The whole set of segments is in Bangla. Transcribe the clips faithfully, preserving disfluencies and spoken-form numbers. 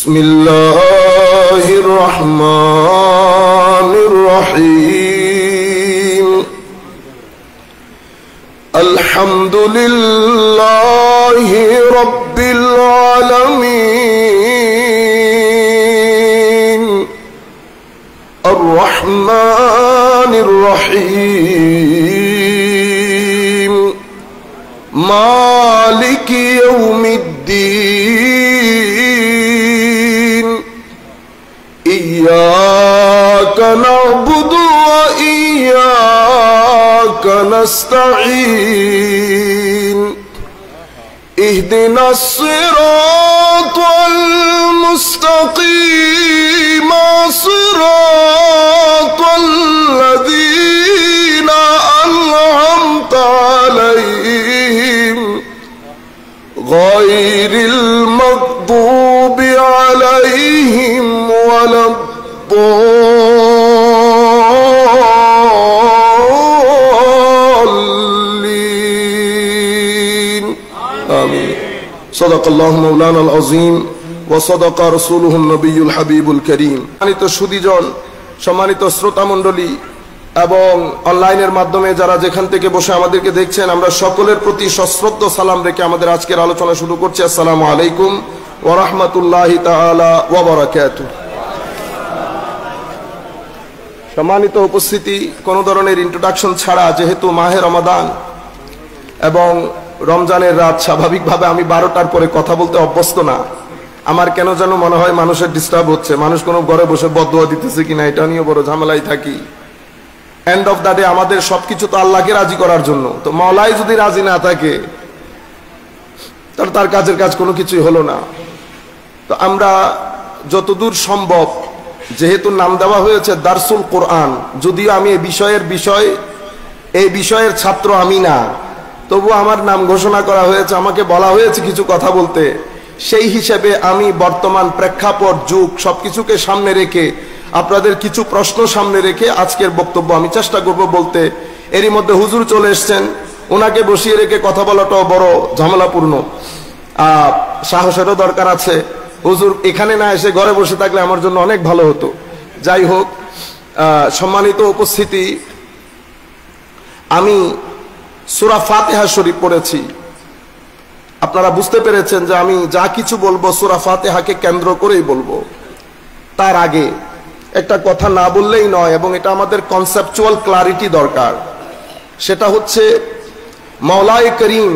বিসমিল্লাহির রহমানির রহিম আলহামদুলিল্লাহি রাব্বিল আলামিন আর রহমানির রহিম মালিকি ইয়াউমিদ্দিন ইয়্যাকা না'বুদু ওয়া ইয়্যাকা নাস্তাঈন ইহদিনাস সিরাতাল মুস্তাকিম সিরাতাল লাযীনা আন'আমতা আলাইহিম গায়রিল মাগদুবি আলাইহিম ওয়ালাদ-দাল্লিন আমিন। সাদাকাল্লাহু মাওলানাল আযীম ওয়া সাদাকা রাসূলুহুন নবিয়্যুল হাবিবুল কারীম। সম্মানিত সুধীজন, সম্মানিত শ্রোতা মণ্ডলী এবং অনলাইনের মাধ্যমে যারা যেখান থেকে বসে আমাদেরকে দেখছেন, আমরা সকলের প্রতি সশ্রদ্ধ সালাম রেখে আমাদের আজকের আলোচনা শুরু করছি। আসসালামু আলাইকুম ওয়া রাহমাতুল্লাহি তাআলা ওয়া বারাকাতুহু। সম্মানিত উপস্থিতি, কোনো ধরনের ইন্ট্রোডাকশন ছাড়া, যেহেতু মাহে রমাদান এবং রমজানের রাত, স্বাভাবিকভাবে আমি বারোটার পরে কথা বলতে অভ্যস্ত না। আমার কেন যেন মনে হয় মানুষের ডিস্টার্ব হচ্ছে, মানুষ কোনো ঘরে বসে বদদোয়া দিতেছে কিনা এটা নিয়ে বড় ঝামেলায় থাকি। এন্ড অফ দ্য ডে আমাদের সবকিছু তো আল্লাহকে রাজি করার জন্য, তো মাওলাই যদি রাজি না থাকে তাহলে তার কাজের কাজ কোনো কিছুই হলো না। তো আমরা যতদূর সম্ভব, যেহেতু নাম দেওয়া হয়েছে দারসুল কোরআন, যদিও আমি এই বিষয়ের বিষয় এই বিষয়ের ছাত্র আমি না, তবু আমার নাম ঘোষণা করা হয়েছে, আমাকে বলা হয়েছে কিছু কথা বলতে। সেই হিসেবে আমি বর্তমান প্রেক্ষাপট, যুগ সবকিছুকে সামনে রেখে, আপনাদের কিছু প্রশ্ন সামনে রেখে আজকের বক্তব্য আমি চেষ্টা করব বলতে। এরই মধ্যে হুজুর চলে এসছেন, ওনাকে বসিয়ে রেখে কথা বলাটাও বড় ঝামেলাপূর্ণ, আহ সাহসেরও দরকার আছে। হুজুর এখানে না এসে ঘরে বসে থাকলে আমার জন্য অনেক ভালো হতো। যাই হোক, আহ সম্মানিত উপস্থিতি, আমি সূরা ফাতিহা শরীফ পড়েছি। আপনারা বুঝতে পেরেছেন যে আমি যা কিছু বলবো সূরা ফাতিহাকে কেন্দ্র করেই বলবো। তার আগে একটা কথা না বললেই নয়, এবং এটা আমাদের কনসেপচুয়াল ক্লারিটি দরকার। সেটা হচ্ছে মাওলাই করিম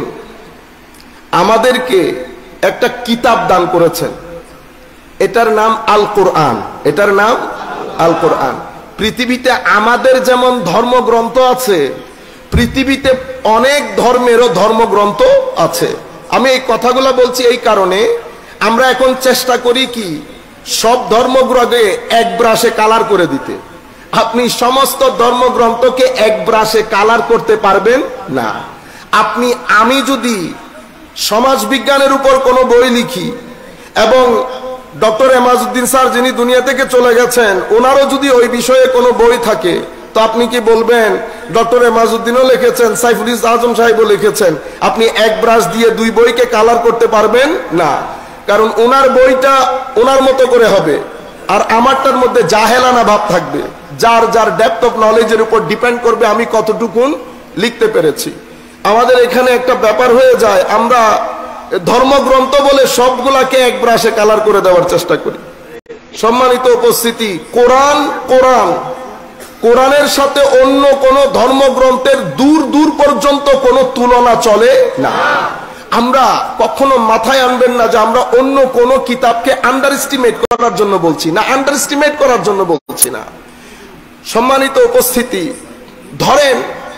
আমাদেরকে একটা কিতাব দান করেছেন, এটার নাম আল কোরআন। এটার নাম আল কোরআন। পৃথিবীতে আমাদের যেমন ধর্মগ্রন্থ আছে, পৃথিবীতে অনেক ধর্মেরও ধর্মগ্রন্থ আছে। আমি এই কথাগুলো বলছি এই কারণে, আমরা এখন চেষ্টা করি কি সব ধর্মগ্রন্থে এক ব্রাশে কালার করে দিতে। আপনি সমস্ত ধর্মগ্রন্থকে এক ব্রাশে কালার করতে পারবেন না। আপনি আমি যদি সমাজ বিজ্ঞানের উপর কোনো বই লিখি, এবং ডক্টর এমাজউদ্দিন স্যার যিনি দুনিয়া থেকে চলে গেছেন, ওনারও যদি ওই বিষয়ে কোনো বই থাকে, তো আপনি কি বলবেন ডক্টর এমাজউদ্দিনও লিখেছেন, সাইফুল আজম সাহেবও লিখেছেন, আপনি এক ব্রাশ দিয়ে দুই বইকে কালার করতে পারবেন না। কারণ ওনার বইটা ওনার মতো করে হবে, আর আমারটার মধ্যে জাহেলানা ভাব থাকবে। যার যার ডেপথ অফ নলেজের উপর ডিপেন্ড করবে আমি কতটুকুন লিখতে পেরেছি। আমাদের এখানে একটা ব্যাপার হয়ে যায়, আমরা ধর্মগ্রন্থ বলে সবগুলাকে এক ব্রাশে কালার করে দেওয়ার চেষ্টা করি। সম্মানিত উপস্থিতি, কোরআন কোরআন কোরআনের সাথে অন্য কোন ধর্মগ্রন্থের দূর দূর পর্যন্ত কোনো তুলনা চলে না। আমরা কখনো মাথায় আনবেন না যে আমরা অন্য কোন কিতাবকে আন্ডার এস্টিমেট করার জন্য বলছি না, আন্ডার এস্টিমেট করার জন্য বলছি না। সম্মানিত উপস্থিতি, ধরেন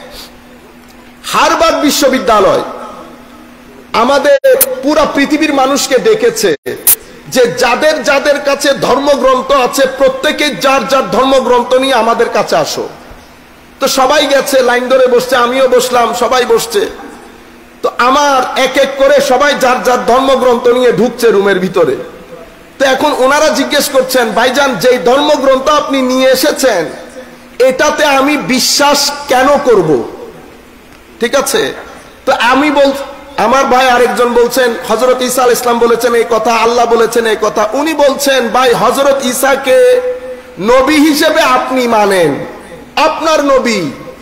হার্ভার্ড বিশ্ববিদ্যালয় আমাদের পুরা পৃথিবীর মানুষকে ডেকেছে যে যাদের যাদের কাছে ধর্মগ্রন্থ আছে প্রত্যেকে যার যার ধর্মগ্রন্থ নিয়ে আমাদের কাছে আসো। তো সবাই গেছে, লাইন ধরে বসছে, আমিও বসলাম, সবাই বসছে। তো আমার এক এক করে সবাই যার যার ধর্মগ্রন্থ নিয়ে ঢুকছে রুমের ভিতরে। তো এখন ওনারা জিজ্ঞেস করছেন, ভাইজান যেই ধর্মগ্রন্থ আপনি নিয়ে এসেছেন এটাতে আমি বিশ্বাস কেন করব? ঠিক আছে, তো আমি বল আমার ভাই আরেকজন বলছেন হযরত ঈসা আলাইহিস সালাম বলেছেন এই কথা, আল্লাহ বলেছেন এই কথা। উনি বলছেন ভাই হযরত ঈসাকে নবী হিসেবে আপনি মানেন, আপনার নবী,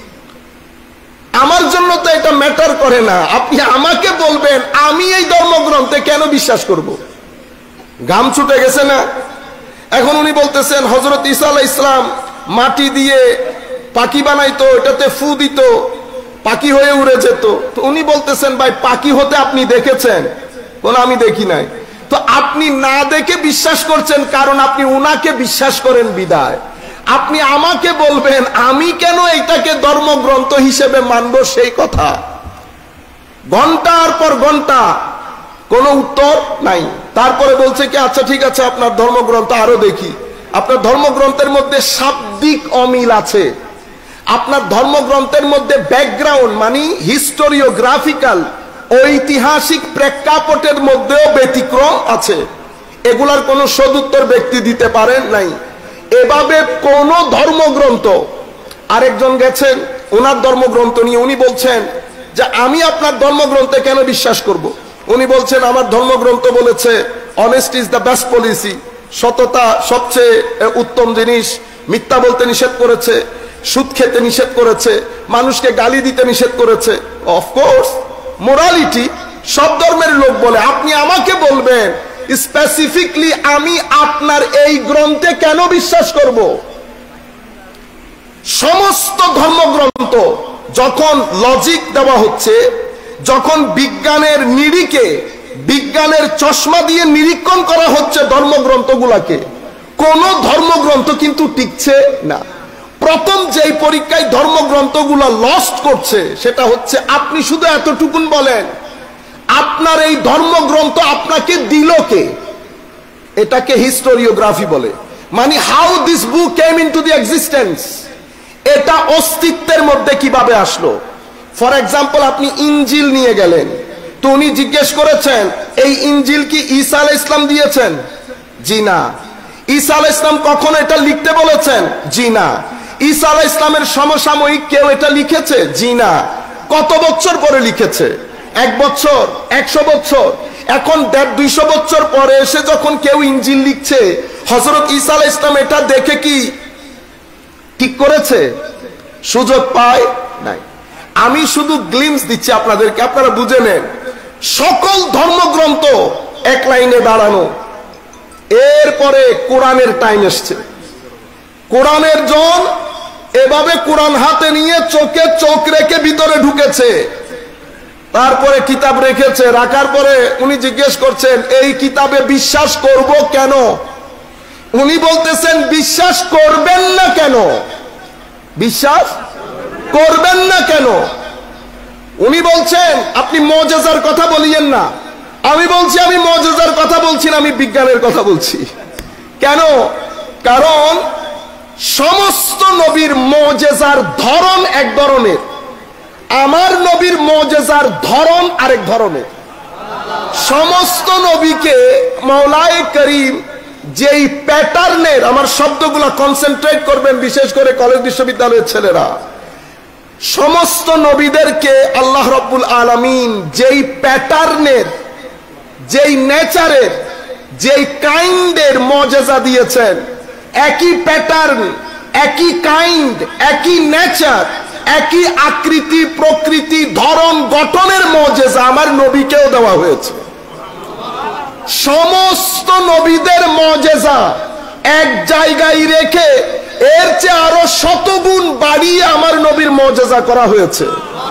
আমার জন্য তো এটা ম্যাটার করে না। আপনি আমাকে বলবেন আমি এই ধর্মগ্রন্থে কেন বিশ্বাস করব? ঘাম ছুটে গেছে না? এখন উনি বলতেছেন হযরত ঈসা আলাইহিস সালাম মাটি দিয়ে পাখি বানাইতো, এটাতে ফু দিত, পাখি হয়ে উড়ে যেত। তো উনি বলতেছেন ভাই পাখি হতে আপনি দেখেছেন? কোন আমি দেখি নাই। তো আপনি না দেখে বিশ্বাস করছেন কারণ আপনি উনাকে বিশ্বাস করেন বিদায়। আপনি আমাকে বলবেন আমি কেন এটাকে ধর্মগ্রন্থ হিসেবে মানব সেই কথা? ঘন্টার পর ঘন্টা কোনো উত্তর নাই। তারপরে বলছে কি আচ্ছা ঠিক আছে আপনার ধর্মগ্রন্থ আরো দেখি। আপনার ধর্মগ্রন্থের মধ্যে শাব্দিক অমিল আছে, আপনার ধর্মগ্রন্থের মধ্যে ব্যাকগ্রাউন্ড মানে হিস্টোরিওগ্রাফিক্যাল ঐতিহাসিক প্রেক্ষাপটের মধ্যেও ব্যতিক্রম আছে। এগুলার কোনো সদুত্তর ব্যক্তি দিতে পারেন নাই। এভাবে কোন ধর্মগ্রন্থ, আরেকজন গেছেন ওনার ধর্মগ্রন্থ নিয়ে, উনি বলছেন যে আমি আপনার ধর্মগ্রন্থে কেন বিশ্বাস করব? উনি বলছেন আমার ধর্মগ্রন্থ বলেছে honest is the best policy, সততা সবচেয়ে উত্তম জিনিস, মিথ্যা বলতে নিষেধ করেছে, সুদ খেতে নিষেধ করেছে, মানুষকে গালি দিতে নিষেধ করেছে। অফকোর্স মোরালিটি সব ধর্মের লোক বলে। আপনি আমাকে বলবেন স্পেসিফিকলি আমি আপনার এই গ্রন্থে কেন বিশ্বাস করব? সমস্ত ধর্মগ্রন্থ যখন লজিক দেওয়া হচ্ছে, যখন বিজ্ঞানের নিরিখে বিজ্ঞানের চশমা দিয়ে নিরীক্ষণ করা হচ্ছে ধর্মগ্রন্থগুলাকে, কোন ধর্মগ্রন্থ কিন্তু টিকছে না। প্রথম যেই পরীক্ষায় ধর্মগ্রন্থগুলো লস্ট করছে সেটা হচ্ছে আপনি শুধু এতটুকুন বলেন আপনার এই ধর্মগ্রন্থ আপনাকে দিল কে? এটাকে হিস্টোরিওগ্রাফি বলে। মানে how this book came into the existence, এটা অস্তিত্বের মধ্যে কিভাবে আসলো। ফর এক্সাম্পল আপনি ইনজিল নিয়ে গেলেন, তো উনি জিজ্ঞেস করেছেন এই ইনজিল কি ঈসা আলাইহিস সালাম দিয়েছেন? জি না। ঈসা আলাইহিস সালাম কখনো এটা লিখতে বলেছেন? জি না। ঈসা আলাইহিস সালামের সমসাময়িক কেউ এটা লিখেছে? জি না। কত বছর পরে লিখেছে? এক বছর, একশো বছর। এখন দেড় দুইশো বছর পরে এসে যখন কেউ ইনজিল লিখছে, হযরত ঈসা আলাইহিস সালাম এটা দেখে কি ঠিক করেছে? সুযোগ পায় নাই। আমি শুধু গ্লিমস দিচ্ছি আপনাদেরকে, আপনারা বুঝে নেন। সকল ধর্মগ্রন্থ এক লাইনে দাঁড়ানো। এরপরে কোরআনের টাইম এসছে। কোরআনের জন এভাবে কোরআন হাতে নিয়ে চোখে চোখ রেখে ভিতরে ঢুকেছে, তারপরে কিতাব রেখেছে। রাখার পরে উনি জিজ্ঞেস করছেন এই কিতাবে বিশ্বাস করব কেন? উনি বলতেছেন বিশ্বাস করবেন না কেন? বিশ্বাস করবেন না কেন? উনি বলছেন আপনি মুজিজার কথা বলিয়েন না। আমি বলছি আমি মুজিজার কথা বলছি না, আমি বিজ্ঞানের কথা বলছি। কেন? কারণ সমস্ত নবীর মুজিজার ধরন এক ধরনের, আমার নবীর মুজিজার ধরন আরেক ধরনের। সমস্ত নবীকে মাওলায়ে করিম যেই প্যাটার্নের, আমার শব্দগুলো কনসেন্ট্রেট করবেন বিশেষ করে কলেজ বিশ্ববিদ্যালয়ের ছেলেরা, সমস্ত নবীদেরকে আল্লাহ রাব্বুল আলামিন যেই প্যাটার্নের, যেই নেচারের, যেই কাইন্ডের মুজিজা দিয়েছেন, একই প্যাটার্ন, একই কাইন্ড, একই নেচার, একই আকৃতি, প্রকৃতি, ধরন, গঠনের মুজিজা আমার নবীকেও দেওয়া হয়েছে। সমস্ত নবীদের মুজিজা এক জায়গায় রেখে এর চেয়ে আরো শতগুণ বাড়িয়ে আমার নবীর মুজিজা করা হয়েছে।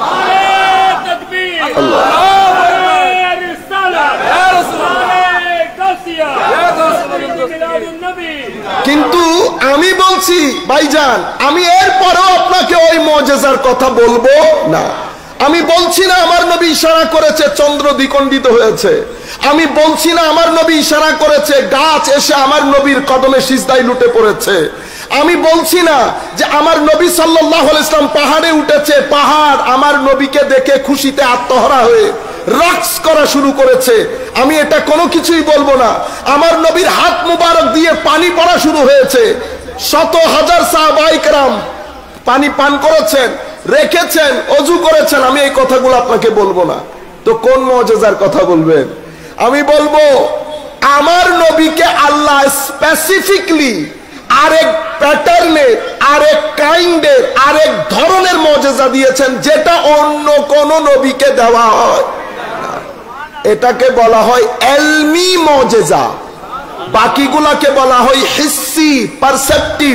কিন্তু আমি বলছি ভাইজান, আমি এরপরেও আপনাকে ওই মুজিজার কথা বলবো না। আমি বলছি না আমার নবী ইশারা করেছে চন্দ্র দ্বিখণ্ডিত হয়েছে। আমি বলছি না আমার নবী ইশারা করেছে গাছ এসে আমার নবীর কদমে সিজদায় লুটে পড়েছে। আমি বলছি না যে আমার নবী সাল্লাল্লাহু আলাইহি ওয়াসাল্লাম পাহাড়ে উঠেছে, পাহাড় আমার নবীকে দেখে খুশিতে আত্মহারা হয়ে রাক্স করা শুরু করেছে। আমি এটা কোনো কিছুই বলবো না। আমার নবীর হাত মুবারক দিয়ে পানি পড়া শুরু হয়েছে, শত হাজার সাহাবায়ে কেরাম পানি পান করেছেন, রেখেছেন, অজু করেছেন। আমি এই কথাগুলো আপনাকে বলবো না। তো তো কোন মুজিজার কথা বলবেন? আমি বলবো আমার নবীকে আল্লাহ স্পেসিফিকলি আরেক প্যাটার্নের, আরেক কাইন্ডের, আরেক ধরনের মুজিজা দিয়েছেন যেটা অন্য কোন নবীকে দেওয়া হয়। এটাকে বলা হয় ইলমি মুজিজা, বাকিগুলাকে বলা হয় হিসি, পারসেপটিভ।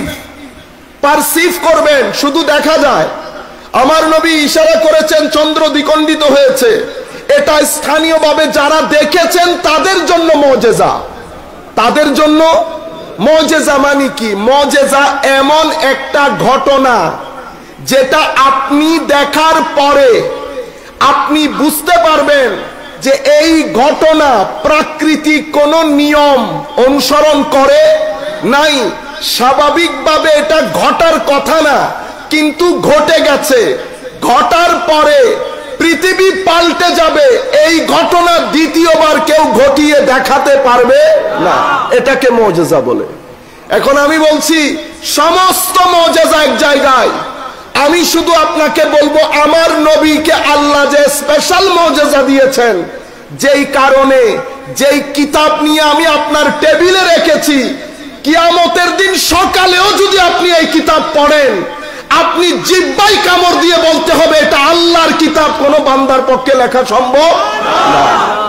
পারসিভ করবেন, শুধু দেখা যায়। আমার নবী ইশারা করেছেন চন্দ্র দ্বিখণ্ডিত হয়েছে, এটা স্থানীয়ভাবে যারা দেখেছেন তাদের জন্য মুজিজা। তাদের জন্য মুজিজা মানে কি? মুজিজা এমন একটা ঘটনা যেটা আপনি দেখার পরে আপনি বুঝতে পারবেন যে এই ঘটনা প্রাকৃতিক কোন নিয়ম অনুসরণ করে নাই, স্বাভাবিকভাবে এটা ঘটার কথা না, কিন্তু ঘটে গেছে। ঘটার পরে পৃথিবী পাল্টে যাবে, এই ঘটনা দ্বিতীয়বার কেউ ঘটিয়ে দেখাতে পারবে না। এটাকে মুজিজা বলে। এখন আমি বলছি সমস্ত মুজিজা এক জায়গায়। আমি শুধু আপনাকে বলবো আমার নবীকে আল্লাহ যে স্পেশাল মুজিজা দিয়েছেন, যেই কারণে যেই কিতাব নিয়ে আমি আপনার টেবিলে রেখেছি, কিয়ামতের দিন সকালেও যদি আপনি এই কিতাব পড়েন, আপনি জিহ্বায় কামড় দিয়ে বলতে হবে এটা আল্লাহর কিতাব, কোন বান্দার পক্ষে লেখা সম্ভব না।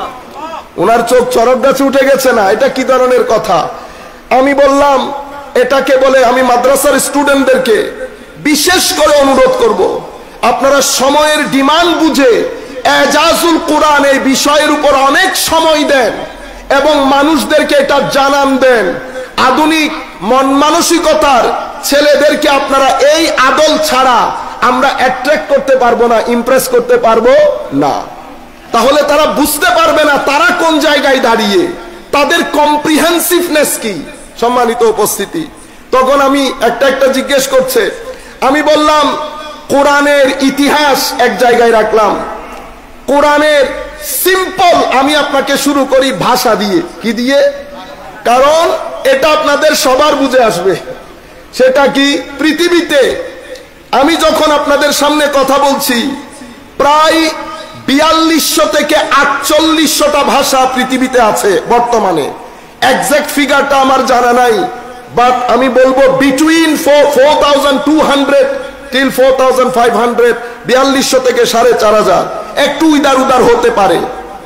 ওনার চোখ চরক গাছে উঠে গেছে না? এটা কি ধরনের কথা? আমি বললাম এটাকে বলে। আমি মাদ্রাসার স্টুডেন্টদেরকে বিশেষ করে অনুরোধ করব, আপনারা সময়ের ডিমান্ড বুঝে এজাজুল কোরআন এই বিষয়ের উপর অনেক সময় দেন এবং মানুষদেরকে এটা জানান দেন। আধুনিক মন মানসিকতার ছেলেদেরকে আপনারা এই আদল ছাড়া আমরা অ্যাট্রাক্ট করতে পারবো না, ইমপ্রেস করতে পারবো না। তাহলে তারা বুঝতে পারবে না তারা কোন জায়গায় দাঁড়িয়ে, তাদের কম্প্রিহেন্সিভনেস কি। সম্মানিত উপস্থিতি, তখন আমি একটা একটা জিজ্ঞেস করছে। আমি বললাম কোরআনের ইতিহাস এক জায়গায় রাখলাম। কোরআনের সিম্পল আমি আপনাকে শুরু করি ভাষা দিয়ে। কি দিয়ে? কারণ এটা আপনাদের সবার বুঝে আসবে। সেটা কি? পৃথিবীতে আমি যখন আপনাদের সামনে কথা বলছি, প্রায় বিয়াল্লিশশো থেকে আটচল্লিশশোটা ভাষা পৃথিবীতে আছে বর্তমানে। এক্সাক্ট ফিগারটা আমার জানা নাই, বাট আমি বলবো between four thousand two hundred till four thousand five hundred, বিয়াল্লিশশো থেকে সাড়ে চার হাজার, একটু ইদার উদার হতে পারে।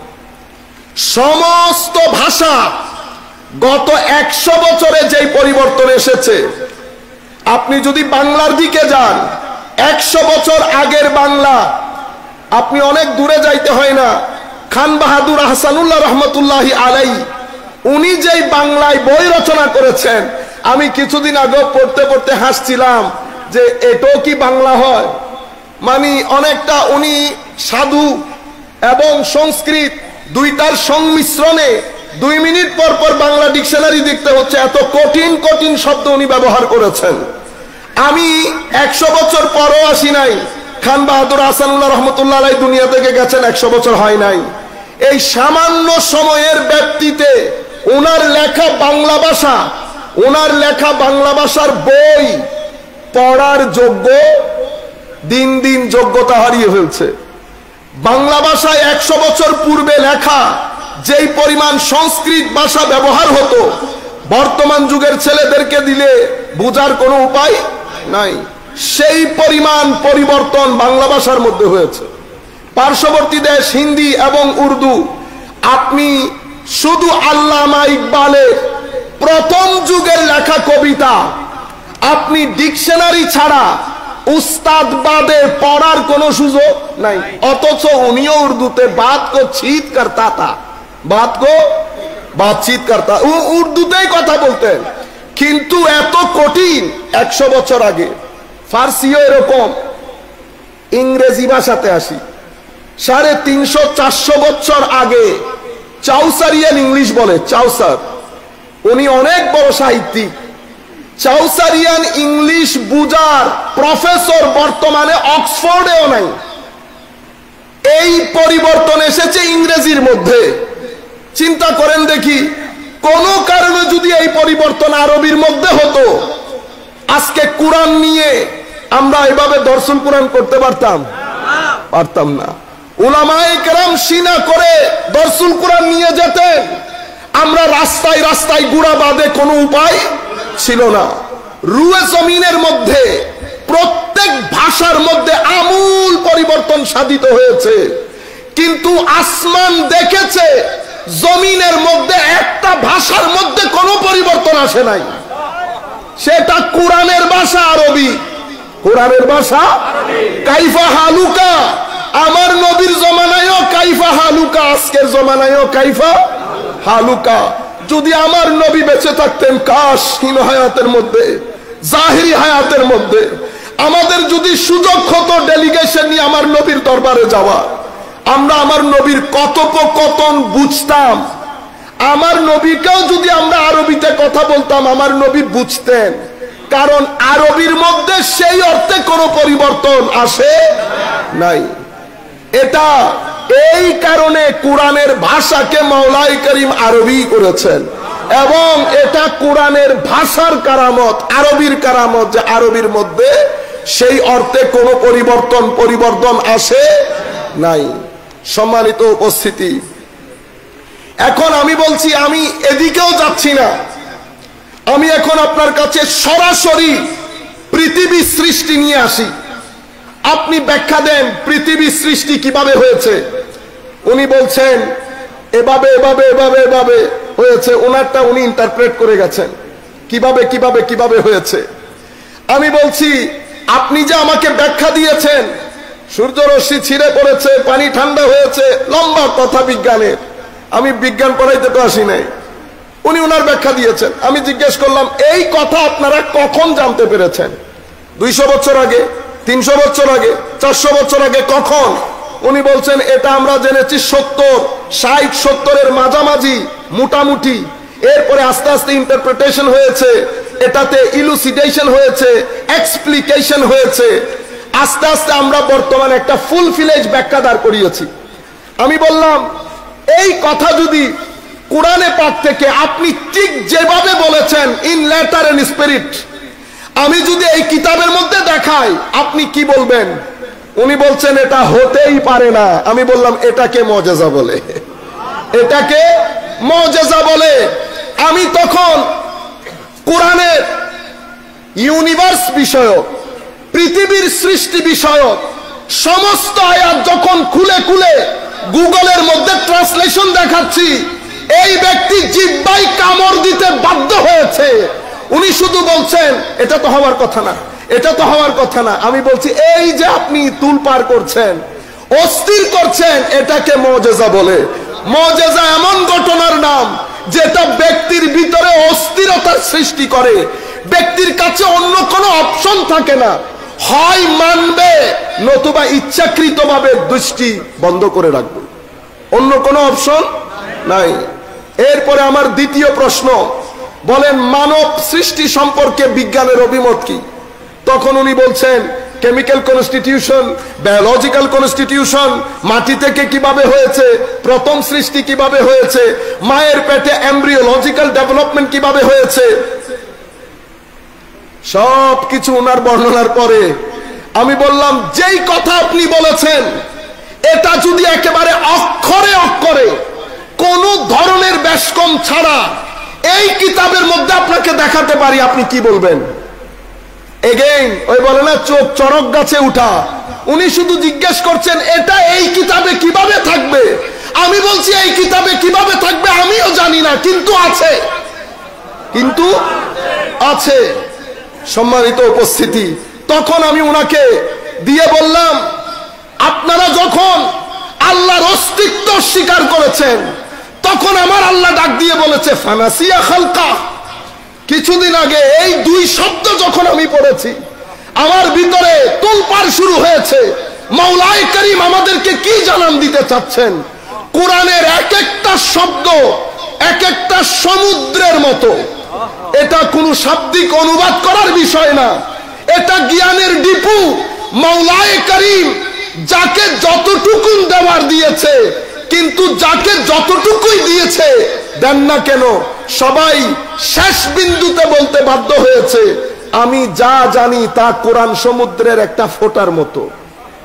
সমস্ত ভাষা গত একশো বছরে যেই পরিবর্তন এসেছে, আপনি যদি বাংলার দিকে যান, একশো বছর আগের বাংলা, আপনি অনেক দূরে যাইতে হয় না। খান বাহাদুর আহসানুল্লাহ রহমতুল্লাহি আলাই, উনি যেই বাংলায় বই রচনা করেছেন, আমি কিছুদিন আগে পড়তে পড়তে হাসছিলাম যে এটাও কি বাংলা হয়? মানে অনেকটা উনি সাধু এবং সংস্কৃত দুইটার সংমিশ্রণে দুই মিনিট পর পর বাংলা ডিকশনারি দেখতে হচ্ছে, এত কঠিন কঠিন শব্দ উনি ব্যবহার করেছেন। আমি একশো বছর পরও আসি নাই। খান বাহাদুর আহসানুল্লাহ রহমতুল্লাহ আলাই দুনিয়া থেকে গেছেন, একশো বছর হয় নাই। এই সামান্য সময়ের ব্যাপ্তিতে ওনার লেখা বাংলা ভাষা, ওনার লেখা বাংলা ভাষার বই পড়ার যোগ্য দিন দিন যোগ্যতা হারিয়ে ফেলছে। বাংলা ভাষায় একশো বছর পূর্বে লেখা যেই পরিমাণ সংস্কৃত ভাষা ব্যবহার হতো, বর্তমান যুগের ছেলেদেরকে দিলে বোঝার কোনো উপায় নাই। সেই পরিমাণ পরিবর্তন বাংলা ভাষার মধ্যে হয়েছে। পার্শ্ববর্তী দেশ হিন্দি এবং উর্দু, আপনি শুধু আল্লামা ইকবালের প্রথম যুগের লেখা কবিতা আপনি ডিকশনারি ছাড়া উস্তাদ বাদে পড়ার কোনো সুযোগ নাই। অথচ উনিও উর্দুতে বাত কো চিত করতা তা, বাত কো বাতচিত করতা, উর্দুতেই কথা বলতেন। কিন্তু এত কঠিন একশো বছর আগে। ফার্সিও এরকম। ইংরেজি ভাষাতে আসি, সাড়ে তিনশো চারশো বছর আগে চাউসারিয়ান ইংলিশ বলে, চাউসার, উনি অনেক বড় সাহিত্যিক। চাউসারিয়ান ইংলিশ বুঝার প্রফেসর বর্তমানে অক্সফোর্ডেও নাই। এই পরিবর্তন এসেছে ইংরেজির মধ্যে। চিন্তা করেন দেখি, কোন কারণে যদি এই পরিবর্তন আরবির মধ্যে হতো, আজকে কোরআন নিয়ে আমরা এভাবে দর্শন কোরআন করতে পারতাম? পারতাম না। উলামায়ে কেরাম সিনা করে দরসুল কোরআন নিয়ে যেতেন, আমরা রাস্তায় রাস্তায় গুড়া বাঁধে, কোনো উপায় ছিল না। রুয়ে জমিনের মধ্যে প্রত্যেক ভাষার মধ্যে আমূল পরিবর্তন সাধিত হয়েছে, কিন্তু আসমান দেখেছে জমিনের মধ্যে একটা ভাষার মধ্যে কোনো পরিবর্তন আসে নাই, সেটা কোরআনের ভাষা আরবি। কোরআনের ভাষা কাইফা হালুকা, আমার নবীর জমানায়ও কাইফা হালুকা, আজকের জমানায়ও কাইফা হালুকা। যদি আমার নবী বেঁচে থাকতেন, কাশ হীন হায়াতের মধ্যে, জাহিরি হায়াতের মধ্যে আমাদের যদি সুযোগ হতো ডেলিগেশন নিয়ে আমার নবীর দরবারে যাওয়া, আমরা আমার নবীর কথোপকথন বুঝতাম। আমার নবীকেও যদি আমরা আরবিতে কথা বলতাম, আমার নবী বুঝতেন, কারণ আরবির মধ্যে সেই অর্থে কোনো পরিবর্তন আসে নাই। এটা এই কারণে কোরআনের ভাষাকে মাওলাই করিম আরবি করেছেন, এবং এটা কোরআনের ভাষার কারামত, আরবির কারামত, যে আরবির মধ্যে সেই অর্থে কোনো পরিবর্তন পরিবর্তন আসে নাই। সম্মানিত উপস্থিতি, এখন আমি বলছি, আমি এদিকেও যাচ্ছি না, আমি এখন আপনার কাছে সরাসরি পৃথিবীর সৃষ্টি নিয়ে আসি। আপনি ব্যাখ্যা দেন পৃথিবীর সৃষ্টি কিভাবে হয়েছে। উনি বলছেন এভাবে এভাবে এভাবে এভাবে হয়েছে, ওনারটা উনি ইন্টারপ্রেট করে গেছেন কিভাবে কিভাবে কিভাবে হয়েছে। আমি বলছি, আপনি যে আমাকে ব্যাখ্যা দিয়েছেন, সূর্য রশ্মি ছিঁড়ে পড়েছে, পানি ঠান্ডা হয়েছে, লম্বা কথা বিজ্ঞানের, আমি বিজ্ঞান পড়াইতে তো আসি নাই, উনি ওনার ব্যাখ্যা দিয়েছেন। আমি জিজ্ঞেস করলাম, এই কথা আপনারা কখন জানতে পেরেছেন? দুইশো বছর আগে, তিনশো বছর আগে, চারশো বছর আগে, কখন? উনি বলছেন এটা আমরা জেনেছি সত্তর ষাট সত্তরের মাঝামাঝি মোটামুটি, এরপরে আস্তে আস্তে ইন্টারপ্রিটেশন হয়েছে, এটাতে ইলুসিডেশন হয়েছে, এক্সপ্লিকেশন হয়েছে, আস্তে আস্তে আমরা বর্তমানে একটা ফুল ফিলেজ ব্যাখ্যা দাঁড় করিয়েছি। আমি বললাম, এই কথা যদি কোরআনে পাক থেকে আপনি ঠিক যেভাবে বলেছেন ইন লেটার এন্ড স্পিরিট, আমি যদি এই কিতাবের মধ্যে দেখাই, আপনি কি বলবেন? উনি বলছেন এটা হতেই পারে না। আমি বললাম এটাকে মুজিজা বলে, এটাকে মুজিজা বলে। আমি তখন কোরআনের ইউনিভার্স বিষয়ক, পৃথিবীর সৃষ্টি বিষয়ক সমস্ত আয়াত যখন খুলে খুলে গুগলের মধ্যে ট্রান্সলেশন দেখাচ্ছি, এই ব্যক্তি জিহ্বায় কামড় দিতে বাধ্য হয়েছে। উনি শুধু বলছেন এটা তো হওয়ার কথা না, এটা তো হওয়ার কথা না। আমি বলছি, এই যে আপনি তুল পার করছেন, অস্থির করছেন, এটাকে মুজিজা বলে। মুজিজা এমন ঘটনার নাম যেটা ব্যক্তির ভিতরে অস্থিরতার সৃষ্টি করে, ব্যক্তির কাছে অন্য কোনো অপশন থাকে না, হয় মানবে নতুবা ইচ্ছাকৃতভাবে দৃষ্টি বন্ধ করে রাখবে, অন্য কোনো অপশন নাই। এরপরে আমার দ্বিতীয় প্রশ্ন, বলেন মানব সৃষ্টি সম্পর্কে বিজ্ঞানের অভিমত কি? তখন উনি বলছেন কেমিক্যাল কনস্টিটিউশন, বায়োলজিক্যাল কনস্টিটিউশন, মাটি থেকে কিভাবে হয়েছে, প্রথম সৃষ্টি কিভাবে হয়েছে, মায়ের পেটে এমব্রিওলজিক্যাল ডেভেলপমেন্ট কিভাবে হয়েছে, সব কিছু ওনার বর্ণনার পরে আমি বললাম, যেই কথা আপনি বলেছেন এটা যদি একেবারে অক্ষরে অক্ষরে কোন ধরনের ব্যাসকম ছাড়া এই কিতাবের মধ্যে আপনাকে দেখাতে পারি, আপনি কি বলবেন? এগেইন ওই বলে না চোখ চড়ক গাছে উঠা, উনি শুধু জিজ্ঞেস করছেন এটা এই কিতাবে কিভাবে থাকবে। আমি বলছি এই কিতাবে কিভাবে থাকবে আমিও জানি না, কিন্তু আছে, কিন্তু আছে। সম্মানিত উপস্থিতি, তখন আমি উনাকে দিয়ে বললাম, আপনারা যখন আল্লাহর অস্তিত্ব স্বীকার করেছেন, তখন আমার আল্লাহ ডাক দিয়ে বলেছে ফানাসিয়া খালকা। কিছুদিন আগে এই দুই শব্দ যখন আমি পড়েছি, আমার ভিতরে তোলপাড় শুরু হয়েছে। মাওলাই করিম আমাদেরকে কি জানান দিতে চাচ্ছেন? কোরআনের এক একটা শব্দ এক একটা সমুদ্রের মতো, এটা কোনো শাব্দিক অনুবাদ করার বিষয় না, এটা জ্ঞানের ডিপু। মাওলাই করিম যাকে যতটুকু দেওয়ার দিয়েছে, কিন্তু যাকে যতটুকুই দিয়েছে দেন না কেন, সবাই শেষ বিন্দুতে বলতে বাধ্য হয়েছে আমি যা জানি তা কোরআন সমুদ্রের একটা ফোঁটার মতো।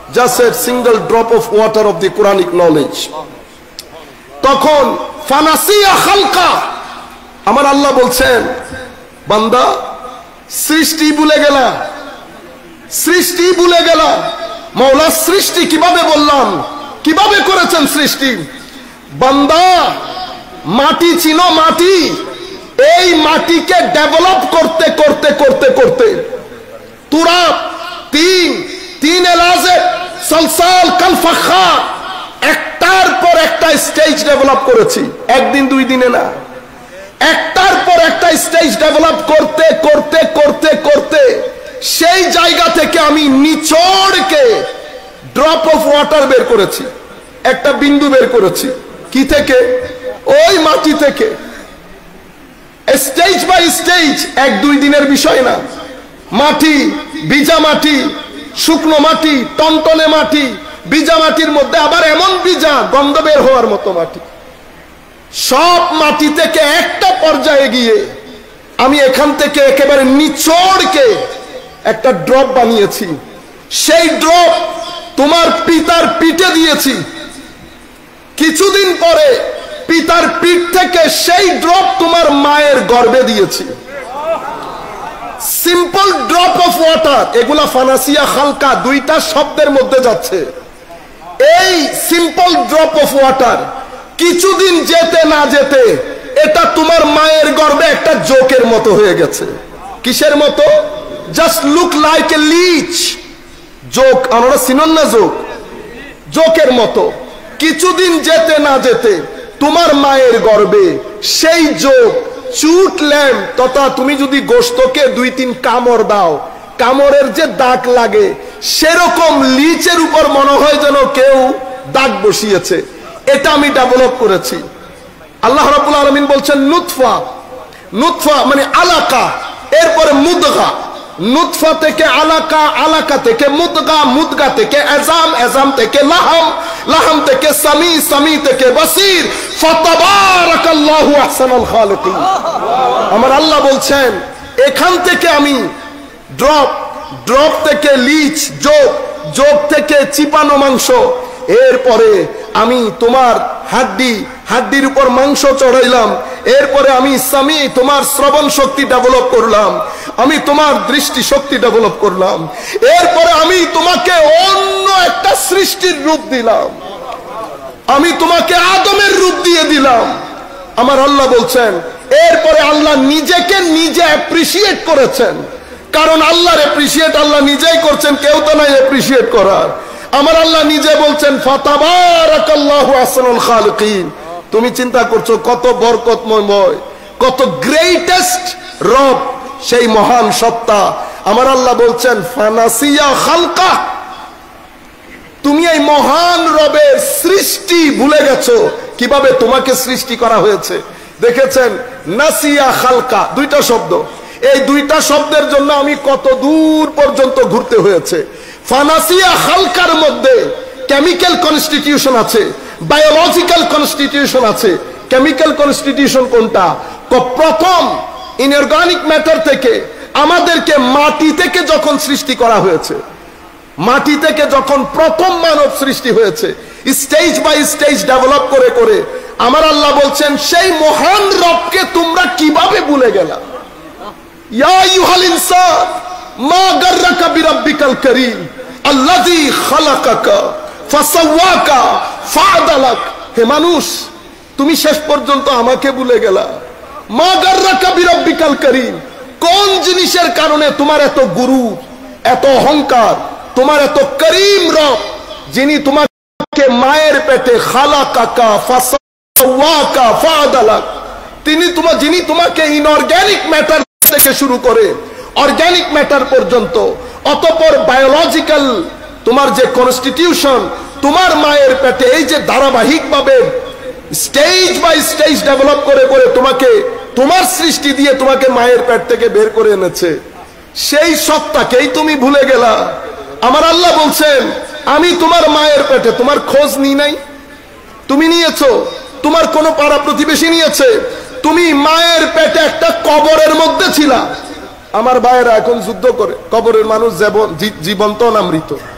just a single drop of water of the Quranic knowledge. তখন ফানাসিয়া খালকা, আমার আল্লাহ বলছেন বান্দা সৃষ্টি ভুলে গেলা, সৃষ্টি ভুলে গেলা। মওলা সৃষ্টি কিভাবে বললাম, কিভাবে করেছেন সৃষ্টি? বান্দা মাটি চিনো, মাটি, এই মাটিকে ডেভেলপ করতে করতে করতে করতে তুরাব তিন তিন এলাজে সলসাল কাল ফাখার, একটার পর একটা স্টেজ ডেভেলপ করেছি, একদিন দুই দিনে না, একটার পর একটা স্টেজ ডেভেলপ করতে করতে করতে করতে সেই জায়গা থেকে আমি নিচড়কে ড্রপ অফ ওয়াটার বের করেছি, একটা বিন্দু বের করেছি। কি থেকে? ওই মাটি থেকে। স্টেজ বাই স্টেজ, এক দুই দিনের বিষয় না। মাটি, ভিজা মাটি, শুকনো মাটি, টনটনে মাটি, ভিজা মাটির মধ্যে আবার এমন ভিজা গন্ধ বের হওয়ার মতো মাটি, সব মাটি থেকে একটা পর্যায়ে গিয়ে আমি এখান থেকে একেবারে নিচড়কে একটা ড্রপ বানিয়েছি। সেই ড্রপ তোমার পিতার পিঠে দিয়েছি। কিছুদিন পরে পিতার পিঠ থেকে সেই ড্রপ তোমার মায়ের গর্ভে দিয়েছি। সিম্পল ড্রপ অফ ওয়াটার, এগুলা ফানাসিয়া খালকা দুইটা শব্দের মধ্যে যাচ্ছে। এই সিম্পল ড্রপ অফ ওয়াটার কিছুদিন যেতে না যেতে এটা তোমার মায়ের গর্ভে একটা জোকের মতো হয়ে গেছে। কিসের মতো? Just look like a leech. Joke, আমরা চিনেন না জোক? জোকের মতো। কিছুদিন যেতে না যেতে তোমার মায়ের গর্ভে সেই জোক চুটলেন, তথা তুমি যদি গোশতকে দুই তিন কামড় দাও, কামড়ের যে দাগ লাগে সেরকম লিচের উপর মনে হয় যেন কেউ দাগ বসিয়েছে। এটা আমি ডেভেলপ করেছি। আল্লাহ রাব্বুল আলামিন বলছেন নুতফা, নুতফা মানে আলাকা, এরপরে মুদগা, নুতফা থেকে আলাকা, আলাকা থেকে মুদগা, মুদগা থেকে এজাম, এজাম থেকে লাহাম, লাহাম থেকে সামি, সামি থেকে বসির। ফাতাবারাকাল্লাহু আহসানুল খালিকিন। আমার আল্লাহ বলছেন এখান থেকে আমি ড্রপ, ড্রপ থেকে লিচ, যোগ, যোগ থেকে চিপানো মাংস, এরপরে আমি তোমার হাড্ডি, হাড্ডির উপর মাংস চড়াইলাম, এরপরে আমি সামি তোমার শ্রবণ শক্তি ডেভেলপ করলাম, আমি তোমার দৃষ্টি শক্তি ডেভেলপ করলাম, এরপরে আমি তোমাকে অন্য একটা সৃষ্টির রূপ দিলাম, আমি তোমাকে আদমের রূপ দিয়ে দিলাম। আমার আল্লাহ বলছেন এরপরে আল্লাহ নিজেকে নিজে অ্যাপ্রিসিয়েট করেছেন, কারণ আল্লাহর অ্যাপ্রিসিয়েট আল্লাহ নিজেই করছেন, কেউ তো নাই অ্যাপ্রিসিয়েট করার। আমার আল্লাহ নিজে বলছেন ফাতাবারাকাল্লাহু আহসানুল খালিকিন। তুমি চিন্তা করছো কত বরকতময়, কত গ্রেটেস্ট রব, সেই মহান সত্তা। আমার আল্লাহ বলছেন ফানাসিয়া খালকা, তুমি এই মহান রবের সৃষ্টি ভুলে গেছো, কিভাবে তোমাকে সৃষ্টি করা হয়েছে। দেখেছেন নাসিয়া খালকা দুইটা শব্দ, এই দুইটা শব্দের জন্য আমি কত দূর পর্যন্ত ঘুরতে হয়েছে। ফানাসিয়া খালকার মধ্যে কেমিক্যাল কনস্টিটিউশন আছে, বায়োলজিক্যাল কনস্টিটিউশন আছে। কেমিক্যাল কনস্টিটিউশন কোনটা? প্রথম ইনঅর্গানিক ম্যাটার থেকে আমাদেরকে মাটি থেকে যখন সৃষ্টি করা হয়েছে, মাটি থেকে যখন প্রথম মানব সৃষ্টি হয়েছে, স্টেজ বাই স্টেজ ডেভেলপ করে করে আমার আল্লাহ বলছেন সেই মহান রবকে তোমরা কিভাবে ভুলে গেলা। ইয়া আইয়ুহাল ইনসান মা গাররাকা বিরাব্বিকাল কারীম আল্লাযী খালাকাকা ফাসাওয়াকা ফাআদালাক। হে মানুষ, তুমি শেষ পর্যন্ত আমাকে ভুলে গেলা। মা গাররাকা বিরাব্বিকাল কারীম, কোন জিনিসের কারণে তোমার এত গুরু, এত অহংকার, তোমার এত করিম রব, যিনি তোমাকে মায়ের পেটে খালাকাকা ফাসাওয়াকা ফাআদালাক, তিনি তোমার, যিনি তোমাকে ইনঅর্গানিক ম্যাটার থেকে শুরু করে অর্গানিক ম্যাটার পর্যন্ত, অতঃপর বায়োলজিক্যাল তোমার যে কনস্টিটিউশন তোমার মায়ের পেটে, এই যে ধারাবাহিকভাবে স্টেজ বাই স্টেজ ডেভেলপ করে করে তোমাকে তোমার সৃষ্টি দিয়ে তোমাকে মায়ের পেট থেকে বের করে এনেছে, সেই সত্তাকেই তুমি ভুলে গেলা। আমার আল্লাহ বলছেন আমি তোমার মায়ের পেটে তোমার খোঁজ নিই নাই, তুমি নিয়েছো, তোমার কোন পাড়া প্রতিবেশী নিয়েছে, তুমি মায়ের পেটে একটা কবরের মধ্যে ছিলা। আমার ভাইয়েরা এখন যুদ্ধ করে, কবরের মানুষ জীবন্ত না মৃত?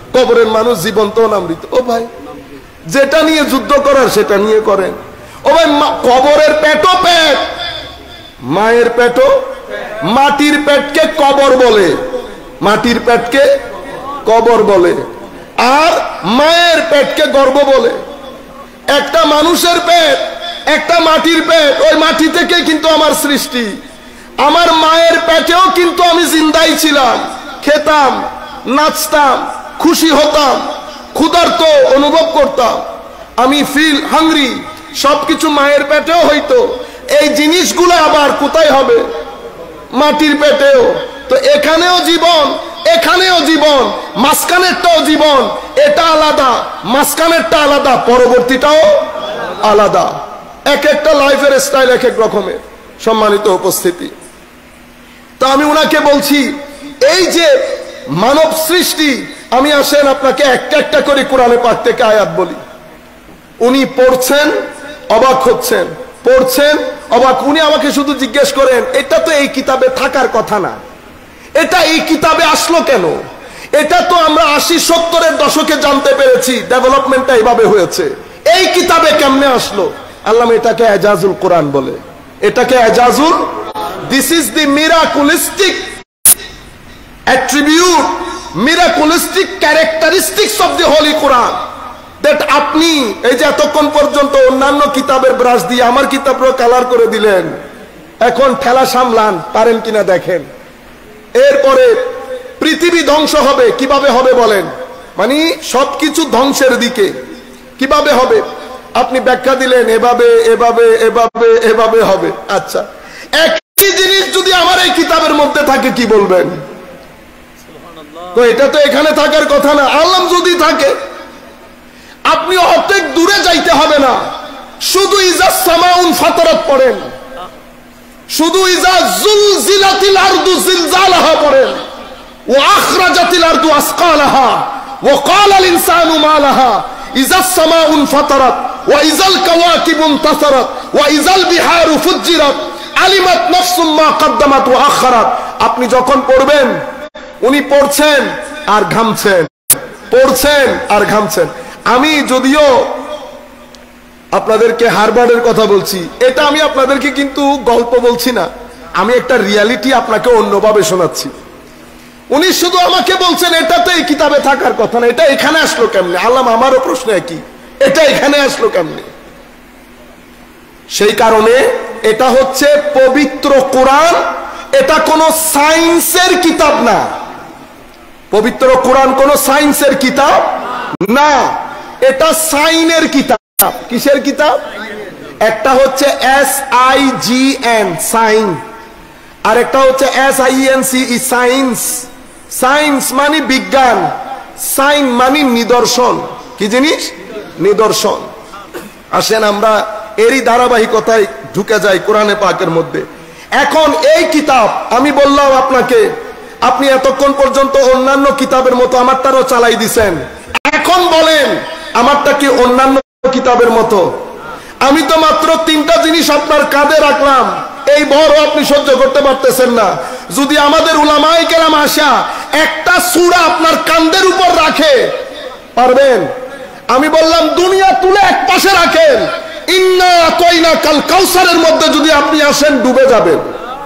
কবরের মানুষ জীবন্ত না মৃত? ও ভাই, যেটা নিয়ে যুদ্ধ করার সেটা নিয়ে করেন। ও ভাই, কবরের পেটও পেট, মায়ের পেটও, মাটির পেটকে কবর বলে, মাটির পেটকে কবর বলে, আর মায়ের পেটকে গর্ভ বলে। একটা মানুষের পেট, একটা মাটির পেট, ওই মাটি থেকে কিন্তু আমার সৃষ্টি। আমার মায়ের পেটেও কিন্তু আমি জিন্দাই ছিলাম, খেতাম, নাচতাম, খুশি হতাম, ক্ষুধার্ত অনুভব করতাম, আমি ফিল হাংরি, সবকিছু মায়ের পেটেও হইতো। এই জিনিসগুলো আবার কোথায় হবে? মাটির পেটেও। তো এখানেও জীবন, এখানেও জীবন, মাঝখানেরটাও জীবন। এটা আলাদা, মাঝখানেরটা আলাদা, পরবর্তীটাও আলাদা। এক একটা লাইফের স্টাইল এক এক রকমের। সম্মানিত উপস্থিতি, তা আমি ওনাকে বলছি, এই যে মানব সৃষ্টি, আমি আসেন আপনাকে একটা একটা করে কোরআনে পাক থেকে আয়াত বলি। উনি পড়ছেন, অবাক হচ্ছেন, পড়ছেন, অবাক। উনি আমাকে শুধু জিজ্ঞেস করেন, এটা তো এই কিতাবে থাকার কথা না, এটা এই কিতাবে আসলো কেন? এটা তো আমরা আশি সত্তরের দশকে জানতে পেরেছি ডেভেলপমেন্টটা এইভাবে হয়েছে, এই কিতাবে কেমনে আসলো? আল্লাহ এটাকে এজাজুল কোরআন বলে, এটাকে এজাজুল, this is the miraculistic attribute, miraculistic characteristics of the holy Quran. That আপনি এই যে এতক্ষণ পর্যন্ত অন্যান্য কিতাবের ব্রাশ দিয়ে আমার কিতাবও কালার করে দিলেন, এখন ঠেলা সামলান, পারেন কিনা দেখেন। এরপরে পৃথিবী ধ্বংস হবে, কিভাবে হবে বলেন? মানে সবকিছু ধ্বংসের দিকে, কিভাবে হবে? আপনি ব্যাখ্যা দিলেন এভাবে এভাবে এভাবে এভাবে হবে। আচ্ছা, একই জিনিস যদি আমার এই কিতাবের মধ্যে থাকে কি বলবেন? তো এটা তো এখানে থাকার কথা না। আল্লাহ যদি থাকে, আপনি অর্ধেক দূরে যাইতে হবে না, শুধু ইজা সামাউন ফাতারাত পড়েন, শুধু ইজা জুলজিলাতিল আরদু জিলজালাহা পড়েন, ওয়া আখরাজাতিল আরদু আসকালাহা ওয়া ক্বালাল ইনসানু মা লাহা, ইজা সামাউন ফাতারাত ওয়া ইজাল কাওয়াকিবু ইনতাসারাত ওয়া ইজাল বিহারু ফুজ্জিরাত আলিমাত নাফসুম মা কদ্দামাত ওয়া আখারাত। আপনি যখন পড়বেন, উনি পড়ছেন আর ঘামছেন, পড়ছেন আর ঘামছেন। আমি যদিও আপনাদেরকে হারবার্ডের কথা বলছি, এটা আমি আপনাদেরকে কিন্তু গল্প বলছি না, আমি একটা রিয়ালিটি আপনাকে অন্যভাবে শোনাচ্ছি। উনি শুধু আমাকে বলছেন এটা তো এই কিতাবে থাকার কথা না, এটা এখানে আসলো কেমনে? আল্লাহ আমারও প্রশ্ন একই, এটা এখানে আসলো কেমনে? সেই কারণে এটা হচ্ছে পবিত্র কোরআন, এটা কোনো সায়েন্সের কিতাব না। পবিত্র কোরআন কোন সায়েন্সের কিতাব না, এটা সাইনের কিতাব। কিসের কিতাব? একটা হচ্ছে S I G N, sign, আর একটা হচ্ছে S I N C E, science. Science মানে বিজ্ঞান, সাইন মানে নিদর্শন। কি জিনিস? নিদর্শন। আসেন আমরা এরই ধারাবাহিকতায় ঢুকে যাই কোরআনে পাকের মধ্যে। এখন এই কিতাব আমি বললাম আপনাকে, আপনি এতক্ষণ পর্যন্ত অন্যান্য কিতাবের মতো আমারটারও চালাই দিছেন, এখন বলেন আমারটা কি অন্যান্য কিতাবের মতো? আমি তো মাত্র তিনটা জিনিস আপনার কাঁধে রাখলাম, এই বড় আপনি সহ্য করতে পারতেছেন না। যদি আমাদের উলামায়ে কেরাম আসা একটা সূরা আপনার কাঁধের উপর রাখে, পারবেন? আমি বললাম দুনিয়া তুলে এক পাশে রাখেন, ইন্না আতাইনা কাল কাউসারের মধ্যে যদি আপনি আসেন ডুবে যাবেন।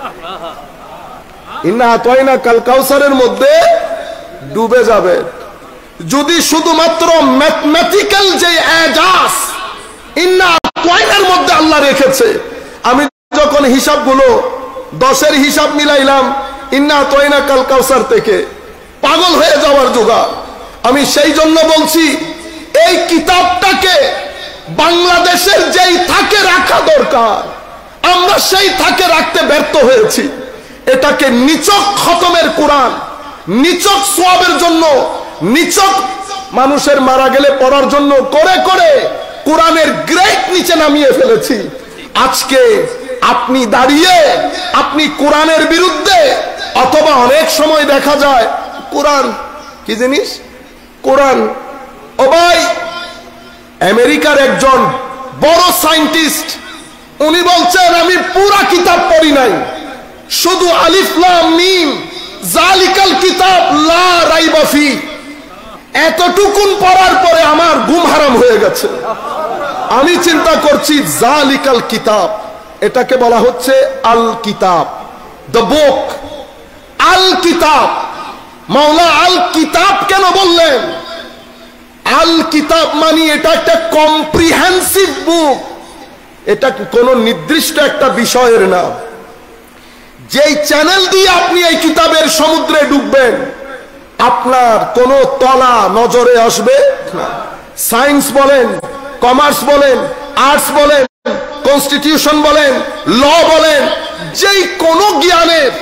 ইন্না আতাইনা কাল কাউসারের মধ্যে ডুবে যাবেন। যদি শুধুমাত্র ম্যাথমেটিক্যাল যে এজাজ ইন্না আতাইনার মধ্যে আল্লাহ রেখেছে, আমি যখন হিসাবগুলো দশের হিসাব মিলাইলাম ইন্না আতাইনা কাল কাউসার থেকে, পাগল হয়ে যাওয়ার জোগাড়। আমি সেই জন্য বলছি এই কিতাবটাকে বাংলাদেশের যেই থাকে রাখা দরকার, আমরা সেই থাকে রাখতে ব্যর্থ হয়েছি। এটাকে নিছক খতমের কোরআন, নিছক সওয়াবের জন্য, নিছক মানুষের মারা গেলে পড়ার জন্য করে করে কোরআনের গ্রেড নিচে নামিয়ে ফেলেছি। আজকে আপনি দাঁড়িয়ে আপনি কোরআনের বিরুদ্ধে, অথবা অনেক সময় দেখা যায় কোরআন কি জিনিস, কোরআন। ও ভাই, আমেরিকার একজন বড় সায়েন্টিস্ট, উনি বলছেন আমি পুরা কিতাব পড়ি নাই, শুধু আলিফ লাম মিম জালিকাল কিতাব লা রাইবা ফি, এতটুকুন পড়ার পরে আমার ঘুম হারাম হয়ে গেছে। আমি চিন্তা করছি জালিকাল কিতাব, এটাকে বলা হচ্ছে আল কিতাব, দ্য বুক। আল কিতাব, মাওলা আল কিতাব কেন বললেন? আল কিতাব মানে এটা একটা কম্প্রিহেন্সিভ বুক, এটা কোন নির্দিষ্ট একটা বিষয়ের না। যেই চ্যানেল দিয়ে আপনি এই কিতাবের সমুদ্রে ডুববেন, আপনার কোন তলা নজরে আসবে না। সায়েন্স বলেন, কমার্স বলেন, আর্টস বলেন, কনস্টিটিউশন বলেন, ল বলেন, যেই কোন জ্ঞানের,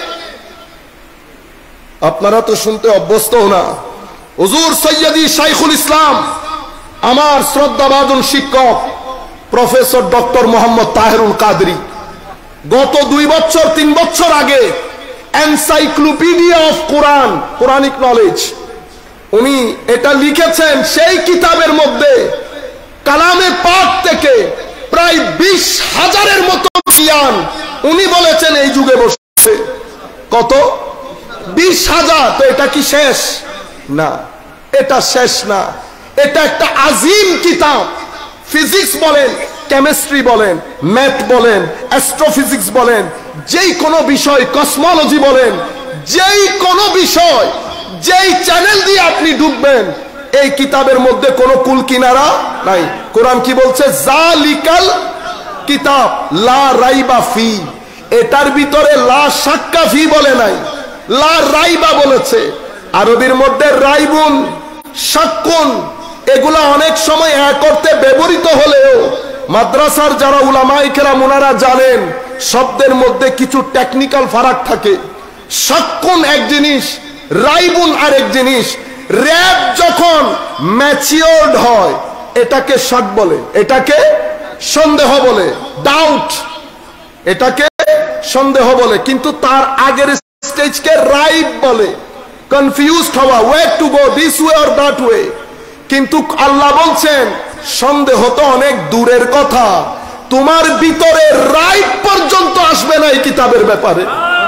আপনারা তো শুনতে অভ্যস্ত না। হুজুর সৈয়দি শাইখুল ইসলাম, আমার শ্রদ্ধাভাজন শিক্ষক প্রফেসর ডক্টর মোহাম্মদ তাহেরুল কাদরি, গত দুই বছর তিন বছর আগে encyclopedia of Quran, Quranic knowledge, উনি এটা লিখেছেন। সেই কিতাবের মধ্যে কালামে পাক থেকে প্রায় বিশ হাজারের মতো জ্ঞান উনি বলেছেন এই যুগে বসে। কত? বিশ হাজার। তো এটা কি শেষ? না, এটা শেষ না। এটা একটা আজিম কিতাব। ফিজিক্স বলেন, কেমিস্ট্রি বলেন, ম্যাথ বলেন, অ্যাস্ট্রোফিজিক্স বলেন, যেই কোনো বিষয়, কসমোলজি বলেন, যেই কোনো বিষয়, যেই চ্যানেল দিয়ে আপনি ডুববেন, এই কিতাবের মধ্যে কোনো কুল কিনারা নাই। কোরআন কি বলছে? জালিকাল কিতাব লা রাইবা ফি। এটার ভিতরে লা শাক্কা ফি বলে নাই, লা রাইবা বলেছে। আরবির মধ্যে রাইবুন, শাক্কুন, এগুলা অনেক সময় এক অর্থে ব্যবহৃত হলেও মাদ্রাসার যারা উলামায়ে কেরাম ওনারা জানেন শব্দের মধ্যে কিছু টেকনিক্যাল ফারাক থাকে। শাক্কুন এক জিনিস, রাইবুন আরেক জিনিস। র‍্যাব যখন ম্যাচিওরড হয় এটাকে শাক বলে, এটাকে সন্দেহ বলে, ডাউট, এটাকে সন্দেহ বলে। কিন্তু তার আগের স্টেজকে রাইব বলে, কনফিউজড হওয়া, way to go, this way or that way. কিন্তু আল্লাহ বলছেন সন্দেহ তো অনেক দূরের কথা, তোমার ভিতরে রাইব পর্যন্ত আসবে না এই কিতাবের ব্যাপারে।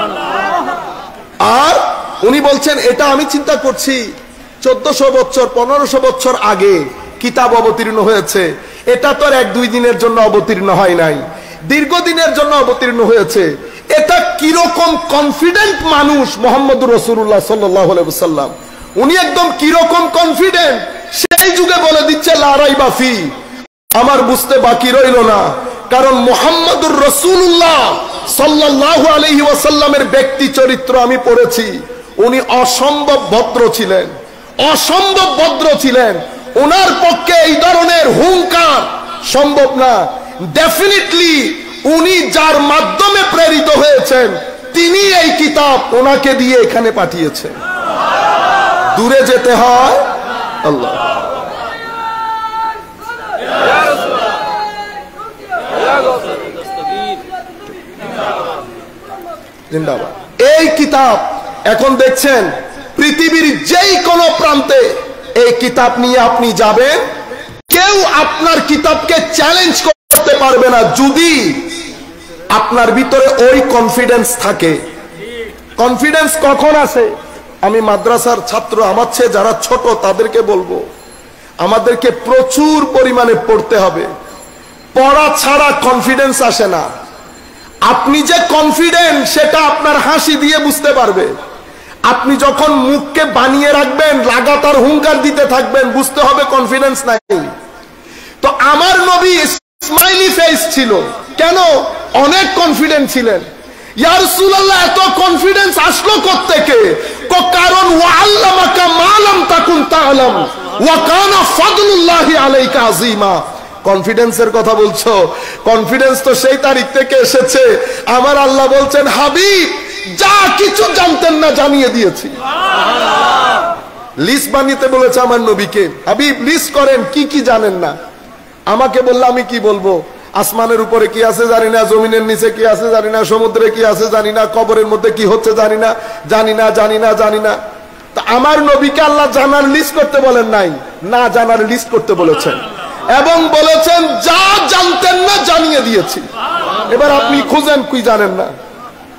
আর উনি বলছেন এটা আমি চিন্তা করছি চোদ্দশো বছর পনেরোশো বছর আগে কিতাব অবতীর্ণ হয়েছে। এটা তো আর এক দুই দিনের জন্য অবতীর্ণ হয় নাই, দীর্ঘদিনের জন্য অবতীর্ণ হয়েছে। এটা কিরকম কনফিডেন্ট মানুষ মুহাম্মদুর রাসূলুল্লাহ সাল্লাল্লাহু আলাইহি ওয়াসাল্লাম, উনি একদম কিরকম কনফিডেন্ট, সেই যুগে বলে দিচ্ছে লা রাইবা ফি। আমার বুঝতে বাকি রইল না, কারণ মুহাম্মদুর রাসূলুল্লাহ সাল্লাল্লাহু আলাইহি ওয়াসাল্লামের ব্যক্তি চরিত্র আমি পড়েছি। উনি অসম্ভব ভদ্র ছিলেন, অসম্ভব ভদ্র ছিলেন। ওনার পক্ষে এই ধরনের হুঙ্কার সম্ভব না। ডেফিনেটলি উনি যার মাধ্যমে প্রেরিত হয়েছেন তিনি এই কিতাব ওনাকে দিয়ে এখানে পাঠিয়েছেন। দূরে যেতে হয় আল্লাহ। জিন্দাবাদ। এই কিতাব এখন দেখছেন পৃথিবীর যেই কোনো প্রান্তে এই কিতাব নিয়ে আপনি যাবেন, কেউ আপনার কিতাবকে চ্যালেঞ্জ করতে পারবে না, যদি আপনার ভিতরে ওই কনফিডেন্স থাকে। কনফিডেন্স কখন আসে? আমি মাদ্রাসার ছাত্র, আমার চেয়ে যারা ছোট তাদেরকে বলবো, আমাদেরকে প্রচুর পরিমাণে পড়তে হবে। পড়া ছাড়া কনফিডেন্স আসে না। আপনি যে কনফিডেন্ট সেটা আপনার হাসি দিয়ে বুঝতে পারবে। আপনি যখন মুখকে বানিয়ে রাখবেন, লাগাতার হুঙ্কার দিতে থাকবেন, বুঝতে হবে কনফিডেন্স নাই। তো আমার নবী স্মাইলি ফেস ছিল, কেন? অনেক কনফিডেন্ট ছিলেন। ইয়া রাসূলুল্লাহ এত কনফিডেন্স আসলো কোত্থেকে? কারণ ওয়াল্লামাকা মা লাম তাকুন তা'লাম ওয়া কানা ফাদলুল্লাহি আলাইকা আযীমা। কনফিডেন্সের কথা বলছো, কনফিডেন্স তো সেই তারিখ থেকে এসেছে। আমার আল্লাহ বলছেন হাবিব যা কিছু জানতেন না জানিয়ে দিয়েছি। লিস্ট বানিয়ে বলেছে আমার নবীকে, হাবিব লিস্ট করেন কি কি জানেন না। আমাকে বললে আমি কি বলবো? আসমানের উপরে কি আছে জানি না, জমিনের নিচে কি আছে জানি না, সমুদ্রে কি আছে জানি না, কবরের মধ্যে কি হচ্ছে জানি না, জানি না জানি না জানি না। তা আমার নবীকে আল্লাহ জানার লিস্ট করতে বলেন নাই, না জানার লিস্ট করতে বলেছেন, এবং বলেছেন যা জানতেন না জানিয়ে দিয়েছি। এবার আপনি খুঁজেন কি জানেন না।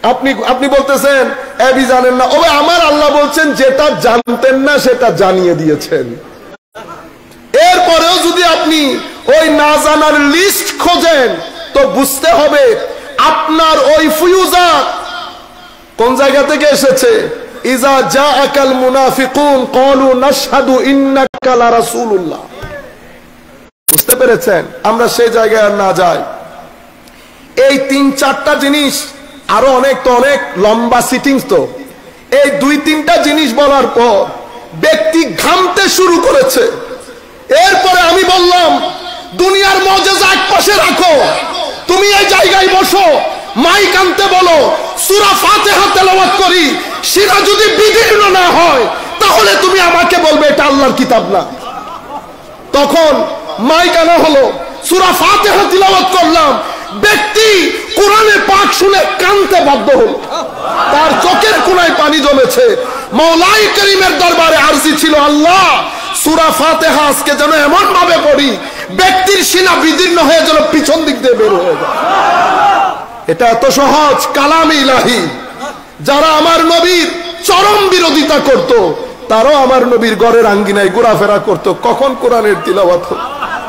আপনি আপনি বলতেছেন এবি জানেন না, ওবে আমার আল্লাহ বলছেন যেটা জানতেন না সেটা জানিয়ে দিয়েছেন। এরপরেও যদি আপনি ওই না জানার লিস্ট খোঁজেন তো বুঝতে হবে আপনার ওই ফিউজাত কোন জায়গা থেকে এসেছে। ইজা জাআকাল মুনাফিকুন ক্বালু নাশহাদু ইন্নাকা লা রাসূলুল্লাহ। বুঝতে পেরেছেন? আমরা সেই জায়গায় আর না যাই। এই তিন চারটা জিনিস, আরো অনেক তো অনেক লম্বা সিটিংস, তো এই দুই তিনটা জিনিস বলার পর ব্যক্তি ঘামতে শুরু করেছে। এরপরে আমি বললাম দুনিয়ার মুজিজা এক পাশে রাখো, তুমি এই জায়গায় বসো, মাইক আনতে বলো, সূরা ফাতিহা তেলাওয়াত করি, সেটা যদি বিদীর্ণ না হয় তাহলে তুমি আমাকে বলবে এটা আল্লাহর কিতাব না। তখন মাইক আনা হলো, সূরা ফাতিহা তিলাওয়াত করলাম, ব্যক্তি কোরআনে পাক শুনে কানতে বাধ্য হলো, তার চোখের কোণায় পানি জমেছে। মওলাই করিমের দরবারে আরজি ছিল, আল্লাহ সূরা ফাতিহা আজকে যেন এমন ভাবে পড়ি ব্যক্তির সিনা বিদীর্ণ হয়ে যেন পিছন দিক দিয়ে বের হয়ে যায়। এটা এত সহজ কালামে ইলাহি। যারা আমার নবীর চরম বিরোধিতা করত তারাও আমার নবীর ঘরের আঙ্গিনায় ঘোরাফেরা করত, কখন কোরআনের তিলাওয়াত হতো।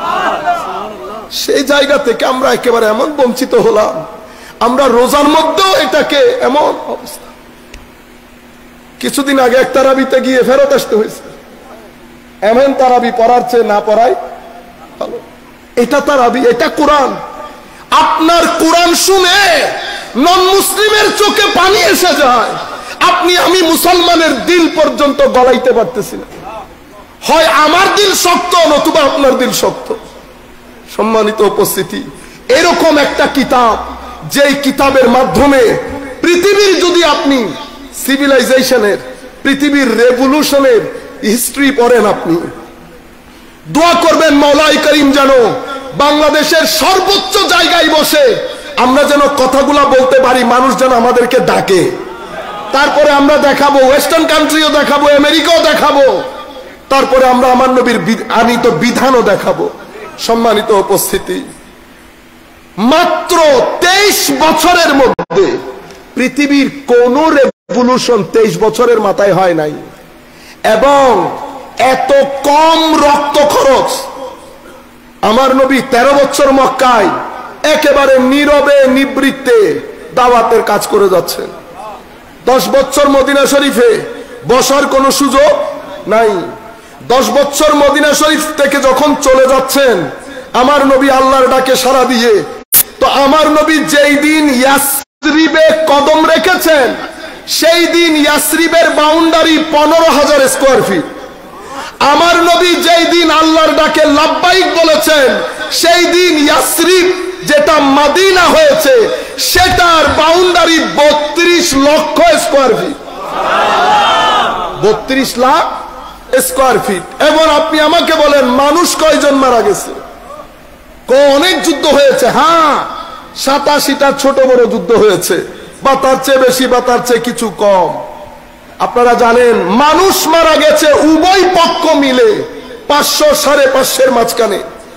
সেই জায়গা থেকে আমরা একেবারে এমন বঞ্চিত হলাম, আমরা রোজার মধ্যেও এটাকে এমন অবস্থা। কিছুদিন আগে এক তারাবিতে গিয়ে ফেরত আসতে হয়েছে। এমন তারাবি পড়ার চেয়ে না পড়াই ভালো। এটা তারাবি, এটা কোরআন। আপনার কোরআন শুনে নন মুসলিমের চোখে পানি এসে যায়, আপনি আমি মুসলমানের দিল পর্যন্ত গলাইতে পারতেছি না। হয় আমার দিল শক্ত নতুবা আপনার দিল শক্ত। সম্মানিত উপস্থিতি, এরকম একটা কিতাব, যেই কিতাবের মাধ্যমে পৃথিবীর যদি আপনি সিভিলাইজেশনের, পৃথিবীর রেভলিউশনের হিস্ট্রি পড়েন, আপনি দোয়া করবেন মওলাই করিম যেন বাংলাদেশের সর্বোচ্চ জায়গায় বসে আমরা যেন কথাগুলা বলতে পারি, মানুষ যেন আমাদেরকে ডাকে। তারপরে আমরা দেখাবো, ওয়েস্টার্ন কান্ট্রিও দেখাবো, আমেরিকাও দেখাবো, তারপরে আমরা আমার নবীর আনিত বিধানও দেখাবো। সম্মানিত উপস্থিতি, মাত্র তেইশ বছরের মধ্যে পৃথিবীর কোন রেভলিউশন তেইশ বছরের মাথায় হয় নাই, এবং এত কম রক্ত খরচ। আমার নবী তেরো বছর মক্কায় একেবারে নীরবে নিবৃত্তে দাওয়াতের কাজ করে যাচ্ছেন। দশ বছর মদিনা শরীফে বসার কোনো সুযোগ নাই। দশ বছর মদিনা শরীফ থেকে যখন চলে যাচ্ছেন, আমার নবী আল্লাহর ডাকে সাড়া দিয়ে, তো আমার নবী যেই দিন ইয়াসরিবে কদম রেখেছেন সেই দিন ইয়াসরিবের বাউন্ডারি পনেরো হাজার স্কোয়ার ফিট। আমার নবী যেই দিন আল্লাহর ডাকে লাব্বাইক বলেছেন সেই দিন ইয়াসরিব যেটা মদিনা হয়েছে সেটার বাউন্ডারি বত্রিশ লক্ষ স্কোয়ার ফিট। বত্রিশ লাখ স্কোয়ার ফিট। এবার আপনি আমাকে বলেন মানুষ কয়জন মারা গেছে? অনেক যুদ্ধ হয়েছে, হ্যাঁ, সাতাশিটা ছোট বড় যুদ্ধ হয়েছে, বা তার চেয়ে বেশি বা তার চেয়ে কিছু কম। আপনারা জানেন মানুষ মারা গেছে উভয় পক্ষ মিলে পাঁচশো সাড়ে পাঁচশের মাঝখানে।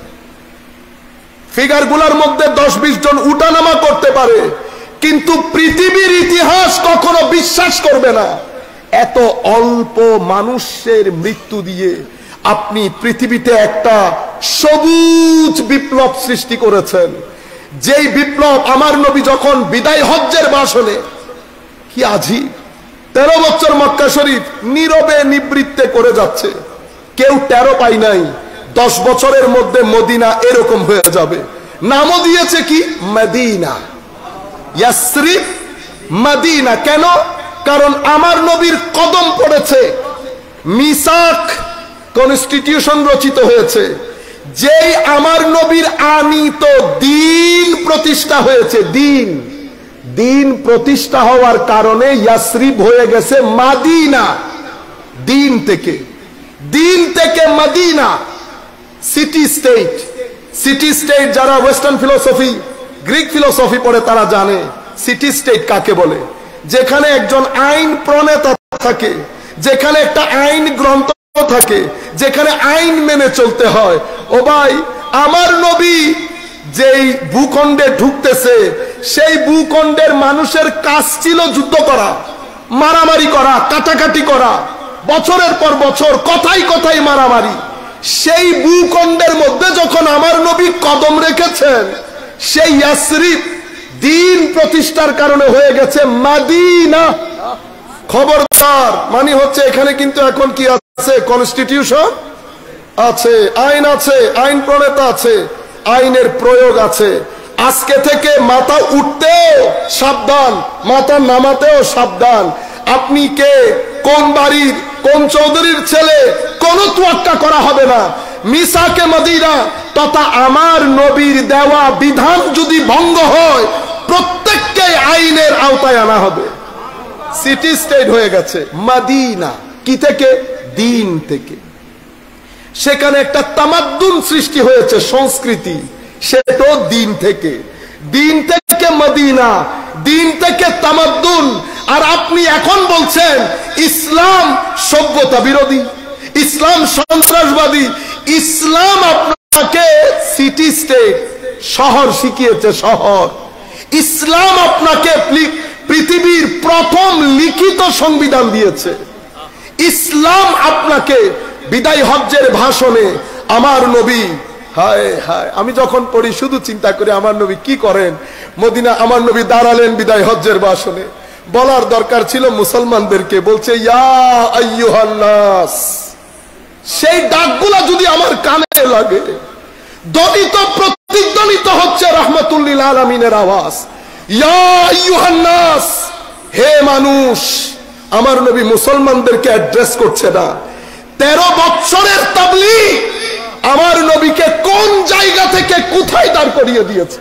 ফিগার গুলার মধ্যে দশ বিশ জন উঠানামা করতে পারে, কিন্তু পৃথিবীর ইতিহাস কখনো বিশ্বাস করবে না এত অল্প মানুষের মৃত্যু দিয়ে আপনি পৃথিবীতে একটা সবুজ বিপ্লব সৃষ্টি করেছেন। যেই বিপ্লব আমার নবী যখন বিদায় হজ্জের ভাষণে, কি আজীব, তেরো বছর মক্কা শরীফ নীরবে নিবৃত্তে করে যাচ্ছে, কেউ টেরো পাই নাই। দশ বছরের মধ্যে মদিনা এরকম হয়ে যাবে। নামও দিয়েছে কি মদিনা, ইয়াসরিব মদিনা। কেন? কারণ আমার নবীর কদম পড়েছে, মিসাক কনস্টিটিউশন রচিত হয়েছে, যেই আমার নবীর আনিত দিন প্রতিষ্ঠা হয়েছে। দিন দিন প্রতিষ্ঠা হওয়ার কারণে ইয়াসরিব হয়ে গেছে মদিনা। দিন থেকে দিন থেকে Medina, city state. City state যারা ওয়েস্টার্ন ফিলোসফি, গ্রিক ফিলোসফি পড়ে তারা জানে সিটি স্টেট কাকে বলে। যেখানে একজন আইন প্রণেতা থাকে, যেখানে একটা আইন গ্রন্থ থাকে, যেখানে আইন মেনে চলতে হয়। ও ভাই, আমার নবী যেই ভূখণ্ডে ঢুকতেছে সেই ভূখণ্ডের মানুষের কাজ ছিল যুদ্ধ করা, মারামারি করা, কাটাকাটি করা, বছরের পর বছর কথাই কথাই মারামারি। সেই ভূখণ্ডের মধ্যে যখন আমার নবী কদম রেখেছেন, সেই ইয়াসরিব দিন প্রতিষ্ঠার কারণে হয়ে গেছে মাদিনা। খবরদার, মানে হচ্ছে এখানে কিন্তু এখন কি আছে? কনস্টিটিউশন আছে, আইন আছে, আইন প্রণেতা আছে, আইনের প্রয়োগ আছে। আজকে থেকে মাথা উঠতেও সাবধান, মাথা নামাতেও সাবধান। আপনি কে, কোন বাড়ির, কোন চৌধুরীর ছেলে, কোন তোয়াক্কা করা হবে না। মিসাকে মদিনা তথা আমার নবীর দেওয়া বিধান যদি ভঙ্গ হয়, প্রত্যেককে আইনের আওতায় আনা হবে। সিটি স্টেট হয়ে গেছে মদিনা। কি থেকে? দিন থেকে। সেখানে একটা তামাদ্দুন সৃষ্টি হয়েছে, সংস্কৃতি, সেটাও দিন থেকে। দিন থেকে মদিনা, দিন থেকে তামাদ্দুন। আর আপনি এখন বলছেন ইসলাম সভ্যতা বিরোধী, ইসলাম সন্ত্রাসবাদী। ইসলাম আপনাকে সিটি স্টেট, শহর শিখিয়েছে, শহর। ইসলাম আপনাকে পৃথিবীর প্রথম লিখিত সংবিধান দিয়েছে। ইসলাম আপনাকে বিদায় হজ্জের ভাষণে আমার নবী, হায় হায়, আমি যখন পড়ি শুধু চিন্তা করি আমার নবী কি করেন। মদিনা আমার নবী দাঁড়ালেন বিদায় হজ্জের ভাষণে, বলার দরকার ছিল মুসলমানদেরকে, বলছে ইয়া আইয়ুহান নাস। সেই ডাকগুলা যদি আমার কানে লাগে, ধ্বনিত প্রতিধ্বনিত হচ্ছে রাহমাতুল লিল আলামিনের আওয়াজ, ইয়া আইয়ুহান নাস, হে মানুষ। আমার নবী মুসলমানদেরকে অ্যাড্রেস করছে না। তেরো বছরের তাবলীগ আমার নবীকে কোন জায়গা থেকে কোথায় দাঁড় করিয়ে দিয়েছে।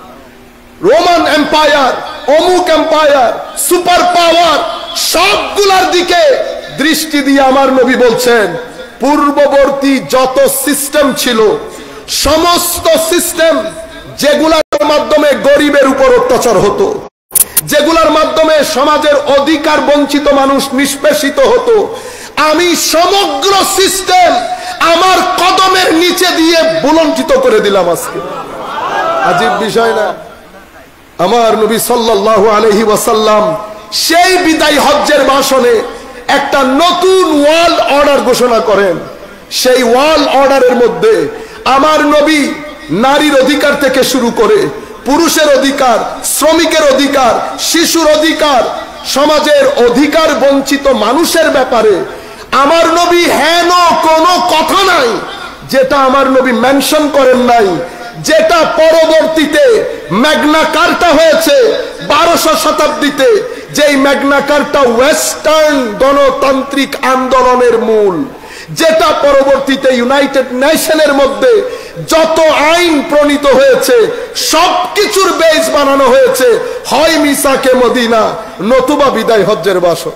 রোমান এম্পায়ার, অমুক এম্পায়ার, সুপার পাওয়ার, সবগুলার দিকে দৃষ্টি দিয়ে আমার নবী বলছেন পূর্ববর্তী যত সিস্টেম ছিল, সমস্ত সিস্টেম যেগুলার মাধ্যমে গরিবের উপর অত্যাচার হতো, যেগুলার মাধ্যমে সমাজের অধিকার বঞ্চিত মানুষ নিষ্পেষিত হতো, আমি সমগ্র সিস্টেম আমার কদমের নিচে দিয়ে বুলন্ডিত করে দিলাম আজকে। আজীব বিষয় না? আমার নবী সাল্লাল্লাহু আলাইহি ওয়াসাল্লাম সেই বিদায় হজ্জের ভাষণে একটা নতুন ওয়ার্ল্ড অর্ডার ঘোষণা করেন। সেই ওয়ার্ল্ড অর্ডারের মধ্যে আমার নবী নারীর অধিকার থেকে শুরু করে পুরুষের অধিকার, শ্রমিকের অধিকার, শিশুর অধিকার, সমাজের অধিকার বঞ্চিত মানুষের ব্যাপারে আমার নবী হেন কোনো কথা নাই যেটা আমার নবী মেনশন করেন নাই, যেটা পরবর্তীতে ম্যাগনা কার্টা হয়েছে বারোশো শতাব্দীতে। যেই ম্যাগনা কার্টা ওয়েস্টার্ন গণতান্ত্রিক আন্দোলনের মূল, যেটা পরবর্তীতে ইউনাইটেড নেশনের মধ্যে যত আইন প্রণীত হয়েছে সবকিছুর বেস বানানো হয়েছে হয় মিসাকে মদিনা নতুবা বিদায় হজ্জের ভাষণ।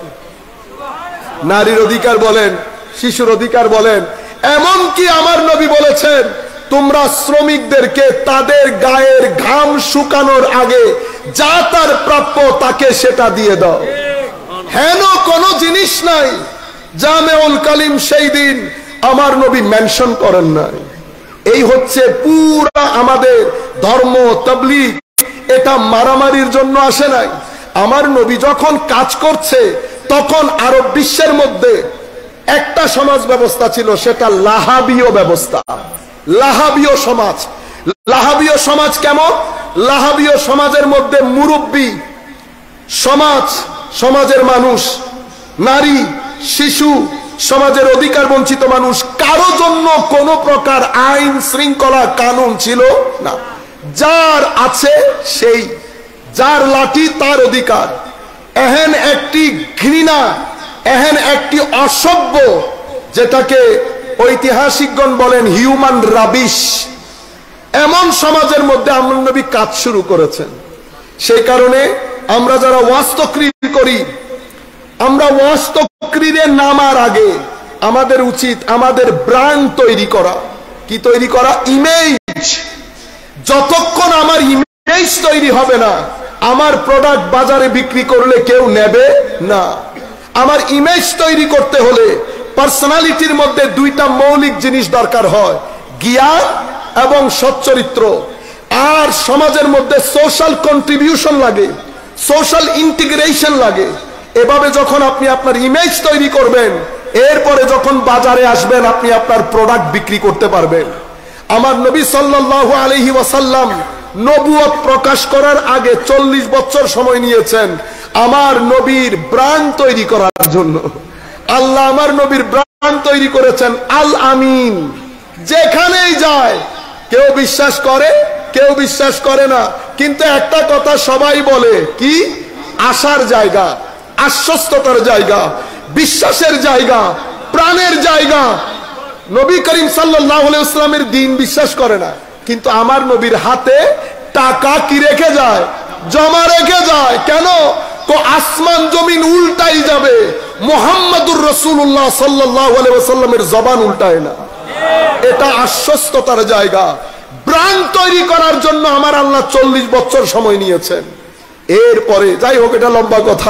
নারীর অধিকার বলেন, শিশুর অধিকার বলেন, এমনকি আমার নবী বলেছেন তোমরা শ্রমিকদেরকে তাদের গায়ের ঘাম শুকানোর আগে যা তার প্রাপ্য তাকে সেটা দিয়ে দাও। হেন কোনো জিনিস নাই জামেউল কালিম সেই দিন আমার নবী মেনশন করেন নাই। এই হচ্ছে পুরা আমাদের ধর্ম তাবলীগ। এটা মারামারির জন্য আসে নাই। আমার নবী যখন কাজ করছে তখন আরব বিশ্বের মধ্যে একটা সমাজ ব্যবস্থা ছিল, সেটা লাহাবীয় ব্যবস্থা, লাহাবীয় সমাজ। লাহাবীয় সমাজ কেমন? লাহাবীয় সমাজের মধ্যে মুরব্বী সমাজ, সমাজের মানুষ, নারী, শিশু, সমাজের অধিকার বঞ্চিত মানুষ, কারো জন্য কোনো প্রকার আইন শৃঙ্খলা কানুন ছিল না। যার আছে সেই, যার লাঠি তার অধিকার। এহেন একটি ঘৃণা, এহেন একটি অসভ্য, যেটাকে ঐতিহাসিকগণ বলেন হিউম্যান রাবিশ, এমন সমাজের মধ্যে আমার নবী কাজ শুরু করেছেন। সেই কারণে আমরা যারা ওয়াজ তাকরীর করি, আমরা ওয়াজ তাকরীরে নামার আগে আমাদের উচিত আমাদের ব্র্যান্ড তৈরি করা। কি তৈরি করা? ইমেজ। যতক্ষণ আমার ইমেজ তৈরি হবে না, আমার প্রোডাক্ট বাজারে বিক্রি করলে কেউ নেবে না। আমার ইমেজ তৈরি করতে হলে পার্সোনালিটির মধ্যে দুইটা মৌলিক জিনিস দরকার হয়, জ্ঞান এবং সচ্চরিত্র। আর সমাজের মধ্যে সোশ্যাল কন্ট্রিবিউশন লাগে, সোশ্যাল ইন্টিগ্রেশন লাগে। এভাবে যখন আপনি আপনার ইমেজ তৈরি করবেন, এরপরে যখন বাজারে আসবেন আপনি আপনার প্রোডাক্ট বিক্রি করতে পারবেন। আমার নবী সাল্লাল্লাহু আলাইহি ওয়াসাল্লাম নবুয়ত প্রকাশ করার আগে চল্লিশ বছর সময় নিয়েছেন আমার নবীর ব্র্যান্ড তৈরি করার জন্য। আল্লাহ আমার নবীর ব্র্যান্ড তৈরি করেছেন আল আমিন। যেখানেই যায় কেউ বিশ্বাস করে, কেউ বিশ্বাস করে না, কিন্তু একটা কথা সবাই বলে, কি? আশার জায়গা, আশ্বস্ততার জায়গা, বিশ্বাসের জায়গা, প্রাণের জায়গা। নবী করিম সাল্লাল্লাহু আলাইহি ওয়াসাল্লামের দ্বীন বিশ্বাস করে না, কিন্তু আমার নবীর হাতে টাকা কি রেখে যায়? জমা রেখে যায়। কেন? তো আসমান জমিন উল্টাই যাবে, মুহাম্মাদুর রাসূলুল্লাহ সাল্লাল্লাহু আলাইহি ওয়াসাল্লামের জবান উল্টায় না। এটা আশ্বস্ততার জায়গা। ব্র্যান্ড তৈরি করার জন্য আমার আল্লাহ চল্লিশ বছর সময় নিয়েছেন। এরপরে যাই হোক, এটা লম্বা কথা।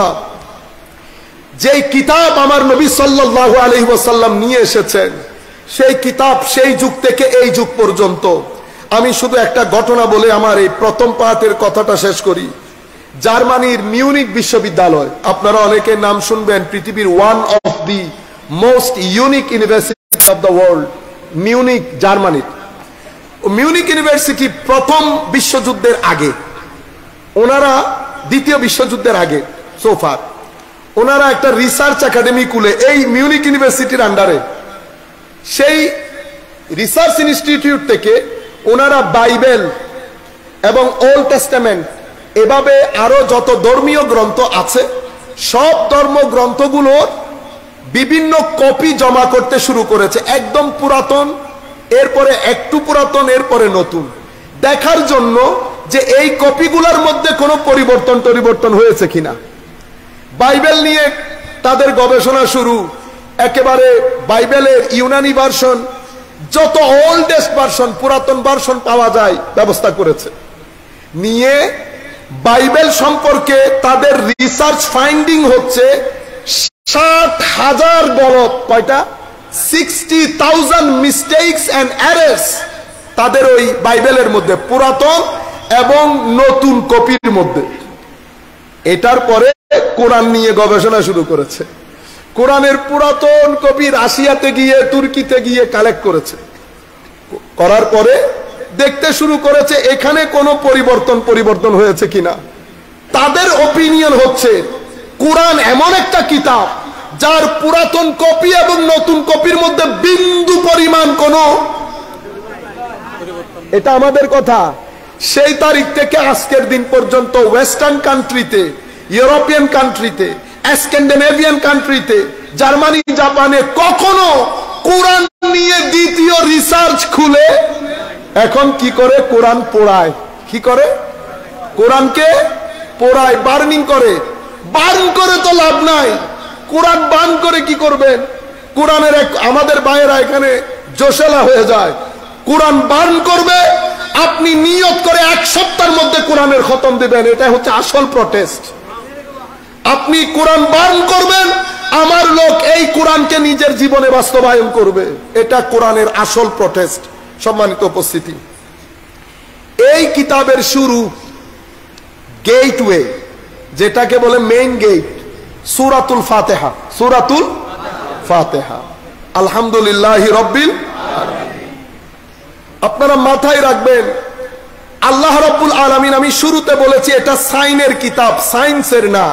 যেই কিতাব আমার নবী সাল্লাল্লাহু আলাইহি ওয়াসাল্লাম নিয়ে এসেছেন, সেই কিতাব সেই যুগ থেকে এই যুগ পর্যন্ত। আমি শুধু একটা ঘটনা বলে আমার এই প্রথম পাঠের কথাটা শেষ করি। জার্মানির মিউনিক বিশ্ববিদ্যালয়, আপনারা অনেকে নাম শুনবেন, পৃথিবীর one of the most unique university of the world, Munich, জার্মানির। মিউনিক ইউনিভার্সিটি প্রথম বিশ্বযুদ্ধের আগে, ওনারা দ্বিতীয় বিশ্বযুদ্ধের আগে সোফার ওনারা একটা রিসার্চ একাডেমি খুলে এই মিউনিক ইউনিভার্সিটির আন্ডারে, সেই রিসার্চ ইনস্টিটিউট থেকে ওনারা বাইবেল এবং ওল্ড টেস্টামেন্ট, এভাবে আরো যত ধর্মীয় গ্রন্থ আছে সব ধর্ম গ্রন্থগুলোর বিভিন্ন কপি জমা করতে শুরু করেছে। একদম পুরাতন, এরপরে একটু পুরাতন, এরপরে নতুন, দেখার জন্য যে এই কপিগুলোর মধ্যে কোনো পরিবর্তন পরিবর্তন হয়েছে কিনা। বাইবেল নিয়ে তাদের গবেষণা শুরু। একেবারে বাইবেলের ইউনানি ভার্সন, যত ওল্ডেস্ট ভার্সন, পুরাতন ভার্সন পাওয়া যায় ব্যবস্থা করেছে। নিয়ে বাইবেল সম্পর্কে তাদের রিসার্চ ফাইন্ডিং হচ্ছে ষাট হাজার গলত, কয়টা? Sixty thousand mistakes and errors তাদের ওই বাইবেলের মধ্যে, পুরাতন এবং নতুন কপির মধ্যে। এটার পরে কোরআন নিয়ে গবেষণা শুরু করেছে। কোরআনের পুরাতন কপি রাশিয়াতে গিয়ে, তুর্কিতে গিয়ে কালেক্ট করেছে। করার পরে দেখতে শুরু করেছে এখানে কোনো পরিবর্তন পরিবর্তন হয়েছে কিনা। তাদের ওপিনিয়ন হচ্ছে কোরআন এমন একটা কিতাব যার পুরাতন কপি এবং নতুন কপির মধ্যে বিন্দু পরিমাণ কোনো, এটা আমাদের কথা। সেই তারিখ থেকে আজকের দিন পর্যন্ত ওয়েস্টার্ন কান্ট্রিতে, ইউরোপিয়ান কান্ট্রিতে, স্ক্যান্ডিনেভিয়ান কান্ট্রিতে, জার্মানি, জাপানে কখনো কোরআন নিয়ে দ্বিতীয় রিসার্চ খুলে এখন কি করে? কোরআন পোড়ায়। কি করে? কোরআনকে পোড়ায়, বার্নিং করে। বার্ন করে তো লাভ নাই, কোরআন বার্ন করে কি করবেন? কোরআনের এক আমাদের ভাইয়েরা এখানে জোশেলা হয়ে যায়, কোরআন বার্ন করবে। আপনি নিয়ত করে এক সপ্তাহের মধ্যে কোরআনের খতম দিবেন, এটা হচ্ছে আসল প্রটেস্ট। আপনি কোরআন বার্ন করবেন, আমার লোক এই কোরআনকে নিজের জীবনে বাস্তবায়ন করবে, এটা কোরআনের আসল প্রটেস্ট। সম্মানিত উপস্থিতি, এই কিতাবের শুরু, গেটওয়ে, যেটাকে বলে মেইন গেট, সূরাতুল ফাতিহা। সূরাতুল ফাতিহা, আলহামদুলিল্লাহি রাব্বিল আলামিন। আপনারা মাথায় রাখবেন, আল্লাহ রাব্বুল আলামিন, আমি শুরুতে বলেছি এটা সাইনের কিতাব, সায়েন্সের না।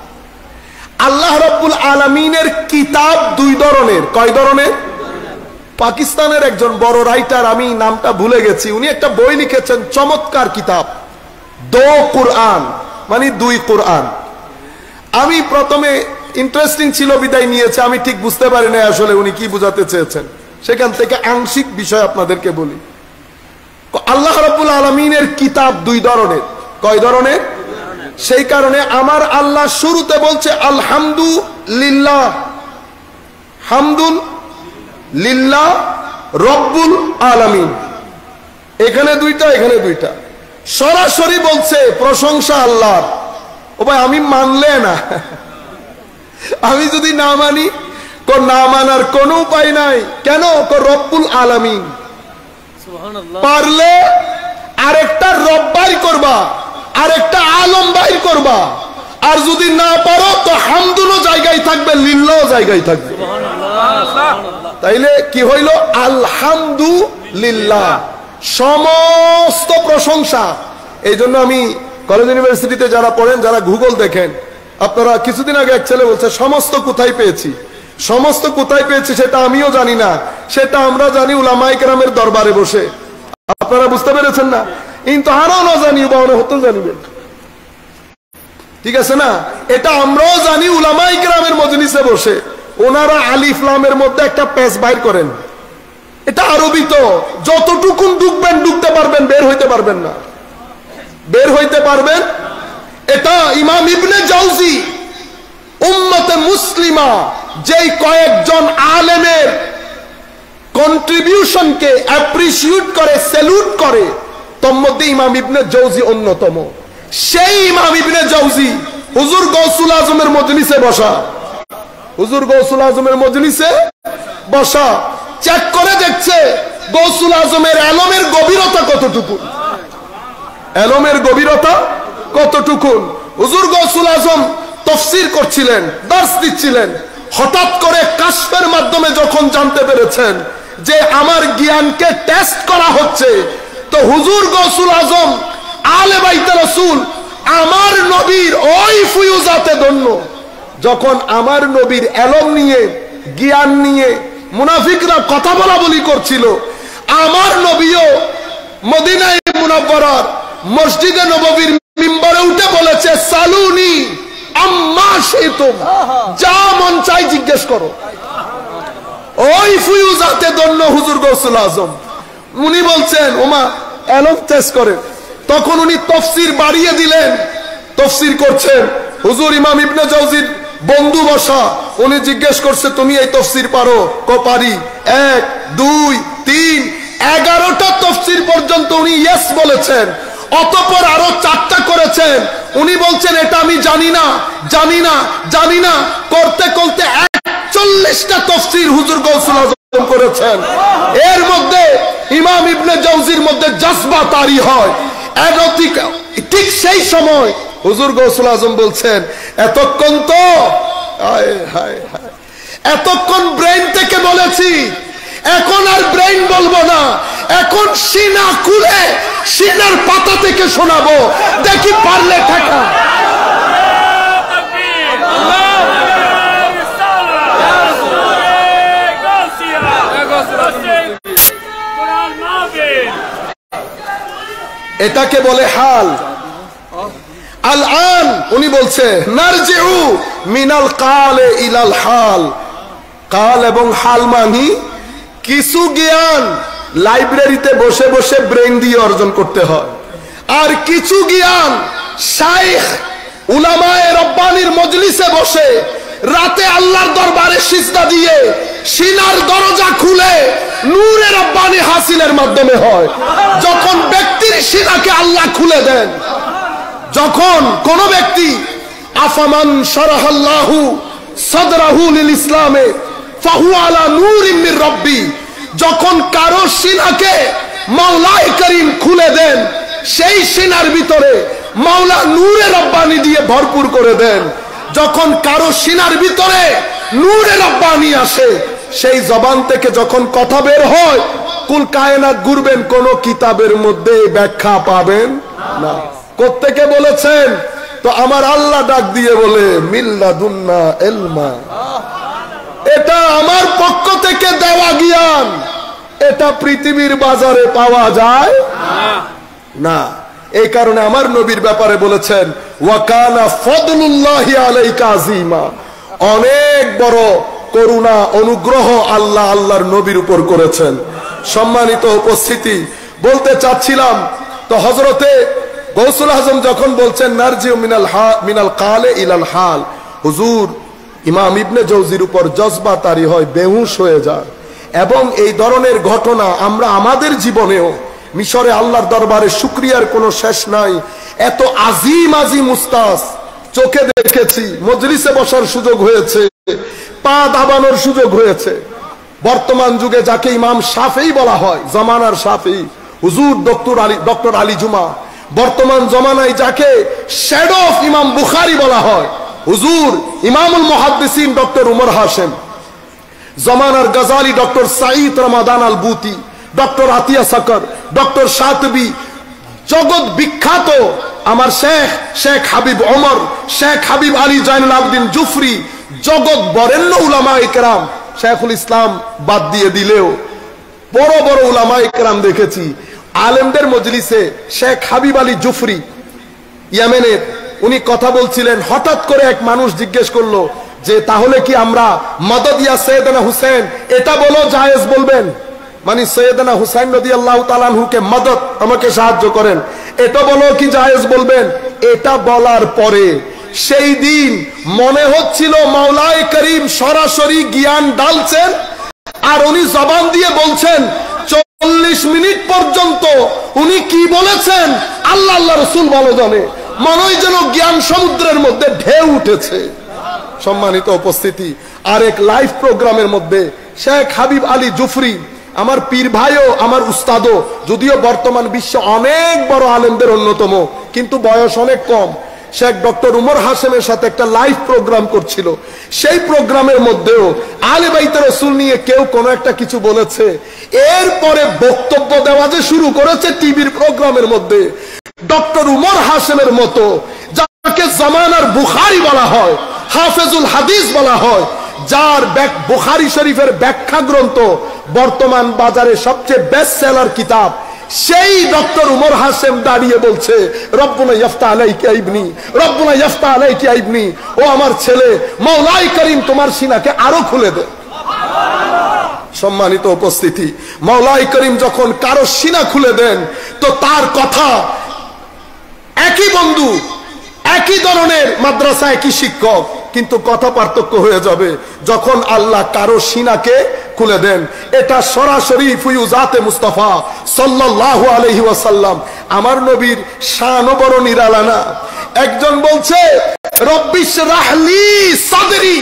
আল্লাহ রাব্বুল আলামিনের কিতাব দুই ধরনের। কয় ধরনের? পাকিস্তানের একজন বড় রাইটার, আমি নামটা ভুলে গেছি, উনি একটা বই লিখেছেন, চমৎকার কিতাব, দো কুরআন, মানে দুই কোরআন। আমি প্রথমে ইন্টারেস্টিং ছিল বিদায় নিয়েছে, আমি ঠিক বুঝতে পারি না আসলে উনি কি বোঝাতে চেয়েছেন। সেখান থেকে আংশিক বিষয় আপনাদেরকে বলি। আল্লাহ রাব্বুল আলামিনের কিতাব দুই ধরনের। কয় ধরনের? সেই কারণে আমার আল্লাহ শুরুতে বলছে আলহামদুলিল্লাহ, হামদুল লিল্লাহ রব্বুল আলামিন। এখানে দুইটা, এখানে দুইটা। সরাসরি বলছে প্রশংসা আল্লাহর। ও ভাই, আমি মানলে না, আমি যদি না মানি, তো না মানার কোনো উপায় নাই। কেন? রব্বুল আলামিন। পারলে আরেকটা রব বাইর করবা, আরেকটা আলম বাইর করবা, আর যদি না পারো তো হামদুলও জায়গায় থাকবে, লিল্লাহও জায়গায় থাকবে। তাইলে কি হইল? আলহামদুলিল্লাহ, সমস্ত প্রশংসা। এই জন্য আমি কলেজ ইউনিভার্সিটিতে যারা পড়েন, যারা গুগল দেখেন, আপনারা কিছুদিন আগে এক ছেলে বলছে সমস্ত কোথায় পেয়েছি। সমস্ত কোথায় পেয়েছি সেটা আমিও জানি না, সেটা আমরা জানি উলামায়ে কেরামের দরবারে বসে। আপনারা বুঝতে পেরেছেন না? কিন্তু আরো না জানি বা হতে জানিবেন, ঠিক আছে না? এটা আমরাও জানি উলামায়ে কেরামের মজলিসে বসে ওনারা আলিফ লামের মধ্যে একটা পেজ বাইর করেন। এটা আরবি, তো যতটুকুন ঢুকবেন ঢুকতে পারবেন, বের হইতে পারবেন না, বের হইতে পারবেন। এটা ইমাম ইবনে জাওজি উম্মতে মুসলিমা যেই কয়েকজন আলেমের কন্ট্রিবিউশনকে অ্যাপ্রিসিয়েট করে, স্যালুট করে, তোর মধ্যে ইমাম ইবনে জাওজি অন্যতম। সেই ইমাম ইবনে জাওজি হুজুর গৌসুল আজমের মজলিসে বসা, হুজুর গৌসুল আজমের মজলিসে বসা, চেক করে দেখছে গৌসুল আজমের এলমের গভীরতা কতটুকু, এলমের গভীরতা কতটুকু। হুজুর গৌসুল আজম তাফসীর করছিলেন, দার্স দিচ্ছিলেন, হঠাৎ করে কাশফের মাধ্যমে যখন জানতে পেরেছেন যে আমার জ্ঞানকে টেস্ট করা হচ্ছে, তো হুজুর গৌসুল আজম আলে বাইতে রাসূল আমার নবীর ওই ফুয়ুজাতে ধন্য, যখন আমার নবীর এলম নিয়ে, জ্ঞান নিয়ে মুনাফিকরা কথা বলা বলি করছিল, আমার নবীও মদিনায়ে মুনাওয়ারার মসজিদে নববীর মিম্বরে উঠে বলেছে সালুনি আম্মা শিতুম, যা মন চাই জিজ্ঞেস করো। ওই ফুয়ুজাতে ধন্য হুজুর গৌসুল আজম, উনি বলছেন ওমা এলম টেস্ট করেন। তখন উনি তাফসীর বাড়িয়ে দিলেন, তাফসীর করছেন। হুজুর ইমাম ইবনে জাওজির বন্ধু বসা, উনি জিজ্ঞেস করছে তুমি এই তাফসীর পারো? ক পারি। এক দুই তিন এগারোটা তাফসীর পর্যন্ত উনি ইয়েস বলেছেন। অতঃপর আরো চারটা করেছেন, উনি বলছেন এটা আমি জানি না, জানি না, জানি না, করতে করতে একচল্লিশটা তাফসীর হুজুর গৌসুল আজম করেছেন। এর মধ্যে ইমাম ইবনে জাওজির মধ্যে জজবা তারি হয়। ঠিক সেই সময় হুজুর গৌসুল আজম বলছেন এতক্ষণ তো এতক্ষণ ব্রেইন থেকে বলেছি, এখন আর ব্রেইন বলবো না, এখন সিনা খুলে সিনার পাতা থেকে শোনাবো, দেখি পারলে ঠেকা। এটাকে বলে হাল। আল আন উনি বলছে নারজিউ মিনাল কালে ইলাল হাল। কাল এবং হাল মানি কিছু জ্ঞান লাইব্রেরিতে বসে বসে ব্রেন দিয়ে অর্জন করতে হয়, আর কিছু জ্ঞান শাইখ উলামায়ে রব্বানির মজলিসে বসে রাতে আল্লাহর দরবারে সিজদা দিয়ে সিনার দরজা খুলে নূরে রব্বানি হাসিলের মাধ্যমে হয়। যখন ব্যক্তির সিনাকে আল্লাহ খুলে দেন, যখন কোন ব্যক্তি আফামান শারাহাল্লাহু সাদরাহু লিল ইসলামে ফাহুয়া আলা নূরিম মির রাব্বি, যখন কারো সিনাকে মাওলায়ে করিম খুলে দেন, সেই সিনার ভিতরে মাওলা নূরে রব্বানি দিয়ে ভরপুর করে দেন। যখন কারো সিনার ভিতরে নূরে রব্বানি আসে, সেই জবান থেকে যখন কথা বের হয়, কুল কায়নাত ঘুরবেন, কোন কিতাবের মধ্যে ব্যাখ্যা পাবেন না। কোত্থেকে বলেছেন? তো আমার আল্লাহ ডাক দিয়ে বলে মিল্লাদুন্না ইলমা, এটা আমার পক্ষ থেকে দেওয়া জ্ঞান, এটা পৃথিবীর বাজারে পাওয়া যায় না। এই কারণে আমার নবীর ব্যাপারে বলেছেন ওয়া কানা ফাদলুল্লাহি আলাইকা আযীমা, অনেক বড় করুণা অনুগ্রহ আল্লাহ আল্লাহর নবীর উপর করেছেন। সম্মানিত উপস্থিতি, বলতে চাচ্ছিলাম তো হযরতে গৌসুল আজম যখন বলছেন নারজিউ মিনাল হা মিনাল কালে ইলাল হাল, হুজুর ইমাম ইবনে জাওজির উপর জজবা তারি হয়, বেহুশ হয়ে যায়। এবং এই ধরনের ঘটনা আমরা আমাদের জীবনেও, মিশরে আল্লাহর দরবারে শুকরিয়ার কোনো শেষ নাই। এত আজিম আজিম উস্তাদ চোখে দেখেছি, মজলিসে বসার সুযোগ হয়েছে, পা দাবানোর সুযোগ হয়েছে। বর্তমান যুগে যাকে ইমাম শাফেঈ বলা হয়, জামানার শাফেঈ, হুজুর ডক্টর আলী ডক্টর আলী জুমা, বর্তমান জমানায় যাকে শ্যাডো অফ ইমাম বুখারী বলা হয়, হুজুর ইমামুল মুহাদ্দিসিন ডক্টর উমর হাশেম, জমানার Ghazali doctor Said Ramadan al Buti, doctor Atiya Saqr, doctor Shatibi, জগৎ বিখ্যাত আমার শেখ শেখ হাবিব ওমর, শেখ হাবিব আলী জাইনুল আবদিন জুফরি, জগৎ বরেণ্য উলামায়ে কেরাম, শেখুল ইসলাম বাদ দিয়ে দিলেও বড় বড় উলামায়ে কেরাম দেখেছি। আলেমদের মজলিসে শেখ হাবিব আলী জুফরি ইয়েমেনের, উনি কথা বলছিলেন, হঠাৎ করে এক মানুষ জিজ্ঞেস করলো যে তাহলে কি আমরা মদদ ইয়া সৈয়দনা হুসেন এটা বলো জায়েজ বলবেন, মানে সৈয়দনা হুসাইন রাদিয়াল্লাহু তাআলা আনহুকে মদদ, আমাকে সাহায্য করেন, এটা বলো কি জায়েজ বলবেন? এটা বলার পরে সেই দিন মনে হচ্ছিল মাওলায়ে করিম সরাসরি জ্ঞান ঢালছেন, আর উনি জবান দিয়ে বলছেন। চল্লিশ মিনিট পর্যন্ত উনি কি বলেছেন আল্লাহ আল্লাহ রাসূল ভালো জানে, মনে হয় যেন জ্ঞান সমুদ্রের মধ্যে ঢেউ উঠেছে। সম্মানিত উপস্থিতি, আরেক লাইভ প্রোগ্রামের মধ্যে শেখ হাবিব আলী জুফরি, আমার পীর ভাইও আমার উস্তাদও, যদিও বর্তমান বিশ্বে অনেক বড় আলেমদের অন্যতম, কিন্তু বয়স অনেক কম, শেখ ডক্টর উমর হাশেমের সাথে একটা লাইভ প্রোগ্রাম করছিল। সেই প্রোগ্রামের মধ্যেও আলে বাইতে রাসূল নিয়ে কেউ কোনো একটা কিছু বলেছে, এরপরে বক্তব্য দেওয়া যে শুরু করেছে টিভির প্রোগ্রামের মধ্যে, ডক্টর উমর হাশেমের মতো যাকে জামানার বুখারী বলা হয়, হাফেজুল হাদিস বলা হয়, যার বুখারী শরীফের ব্যাখ্যা গ্রন্থ বর্তমান বাজারে সবচেয়ে বেস্ট সেলার কিতাব, সেই ডক্টর উমর হাশেম দাঁড়িয়ে বলছে রব্বুনা ইয়াফতা আলাইকা ইবনি, রব্বুনা ইয়াফতা আলাইকা ইবনি, ও আমার ছেলে মাওলাই করিম তোমার সিনাকে আরো খুলে দে। সম্মানিত উপস্থিতি, মাওলাই করিম যখন কারো সিনা খুলে দেন তো তার কথা, একই বন্ধু, একই ধরনের মাদ্রাসা, একই শিক্ষক, কিন্তু কথা পার্থক্য হয়ে যাবে যখন আল্লাহ কারো সিনাকে খুলে দেন। এটা সরাসরি ফুয়ুজাতে মুস্তাফা সাল্লাল্লাহু আলাইহি ওয়াসাল্লাম, আমার নবীর শানও বড় নিরালা না। একজন বলছে রব্বিশ রাহলি সাদরি,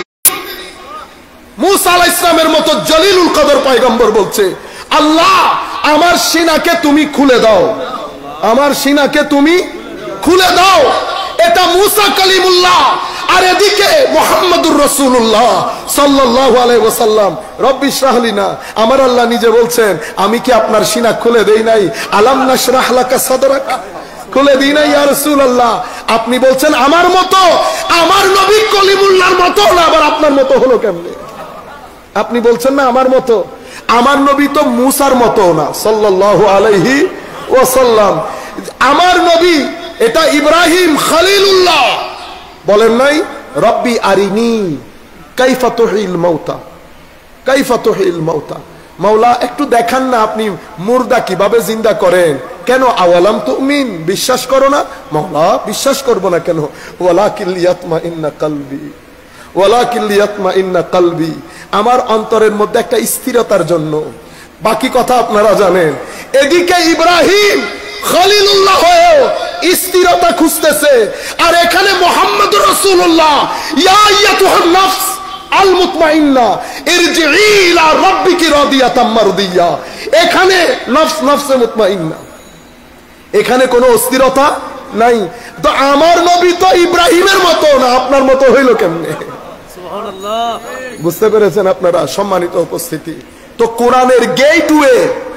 মুসা আলাইহিস সালামের মতো জলিলুল কদর পয়গম্বর বলছে আল্লাহ আমার সিনাকে তুমি খুলে দাও, আমার সিনাকে তুমি খুলে দাও। এটা মুসা কালিমুল্লাহ, আর এদিকে মুহাম্মদুর রাসূলুল্লাহ সাল্লাল্লাহু আলাইহি ওয়াসাল্লাম রব্বিশ রাহলি না, আমার আল্লাহ নিজে বলছেন আমি কি আপনার সিনা খুলে দেই নাই? আলাম নাশরাহ লাকা সাদরাক, খুলে দিই নাই ইয়া রাসূলুল্লাহ। আপনি বলছেন আমার মতো, আমার নবী কলিমুল্লাহর মতো না, আবার আপনার মতো হলো কেমনে? আপনি বলছেন না আমার মতো, আমার নবী তো মুসার মতো না সাল্লাল্লাহু আলাইহি ওয়াসাল্লাম। আমার নবী এটা ইব্রাহিম খলিলুল্লাহ বলেন নাই রব্বি আরিনি কাইফা তুহিল মাউতা, কাইফা তুহিল মাউতা, মাওলা একটু দেখান না আপনি মুর্দা কিভাবে জিন্দা করেন। কেন? আওয়ালাম তুমিন, বিশ্বাস করো না? মাওলা বিশ্বাস করব না কেন? ওয়ালাকিন লিয়াতমাইন্না কলবি, ওয়ালাকিন লিয়াতমাইন্না কলবি, আমার অন্তরের মধ্যে একটা স্থিরতার জন্য। বাকি কথা আপনারা জানেন। এদিকে ইব্রাহিম খলিলুল্লাহ হয়েও স্থিরতা খুঁজতেছে, আর এখানে মুহাম্মদুর রাসূলুল্লাহ ইয়া আইয়াতুহান নাফস আল মুতমাইন্না ইরজিই ইলা রাব্বিকি রাদিয়াতাম মারদিয়া, এখানে নফস নফসে মুতমাইন্না, এখানে কোনো অস্থিরতা নাই। তো আমার নবী তো ইব্রাহিমের মতো না, আপনার মতো হইল কেমনে? সুবহানাল্লাহ, বুঝতে পেরেছেন আপনারা? সম্মানিত উপস্থিতি, তো কোরআনের গেটওয়ে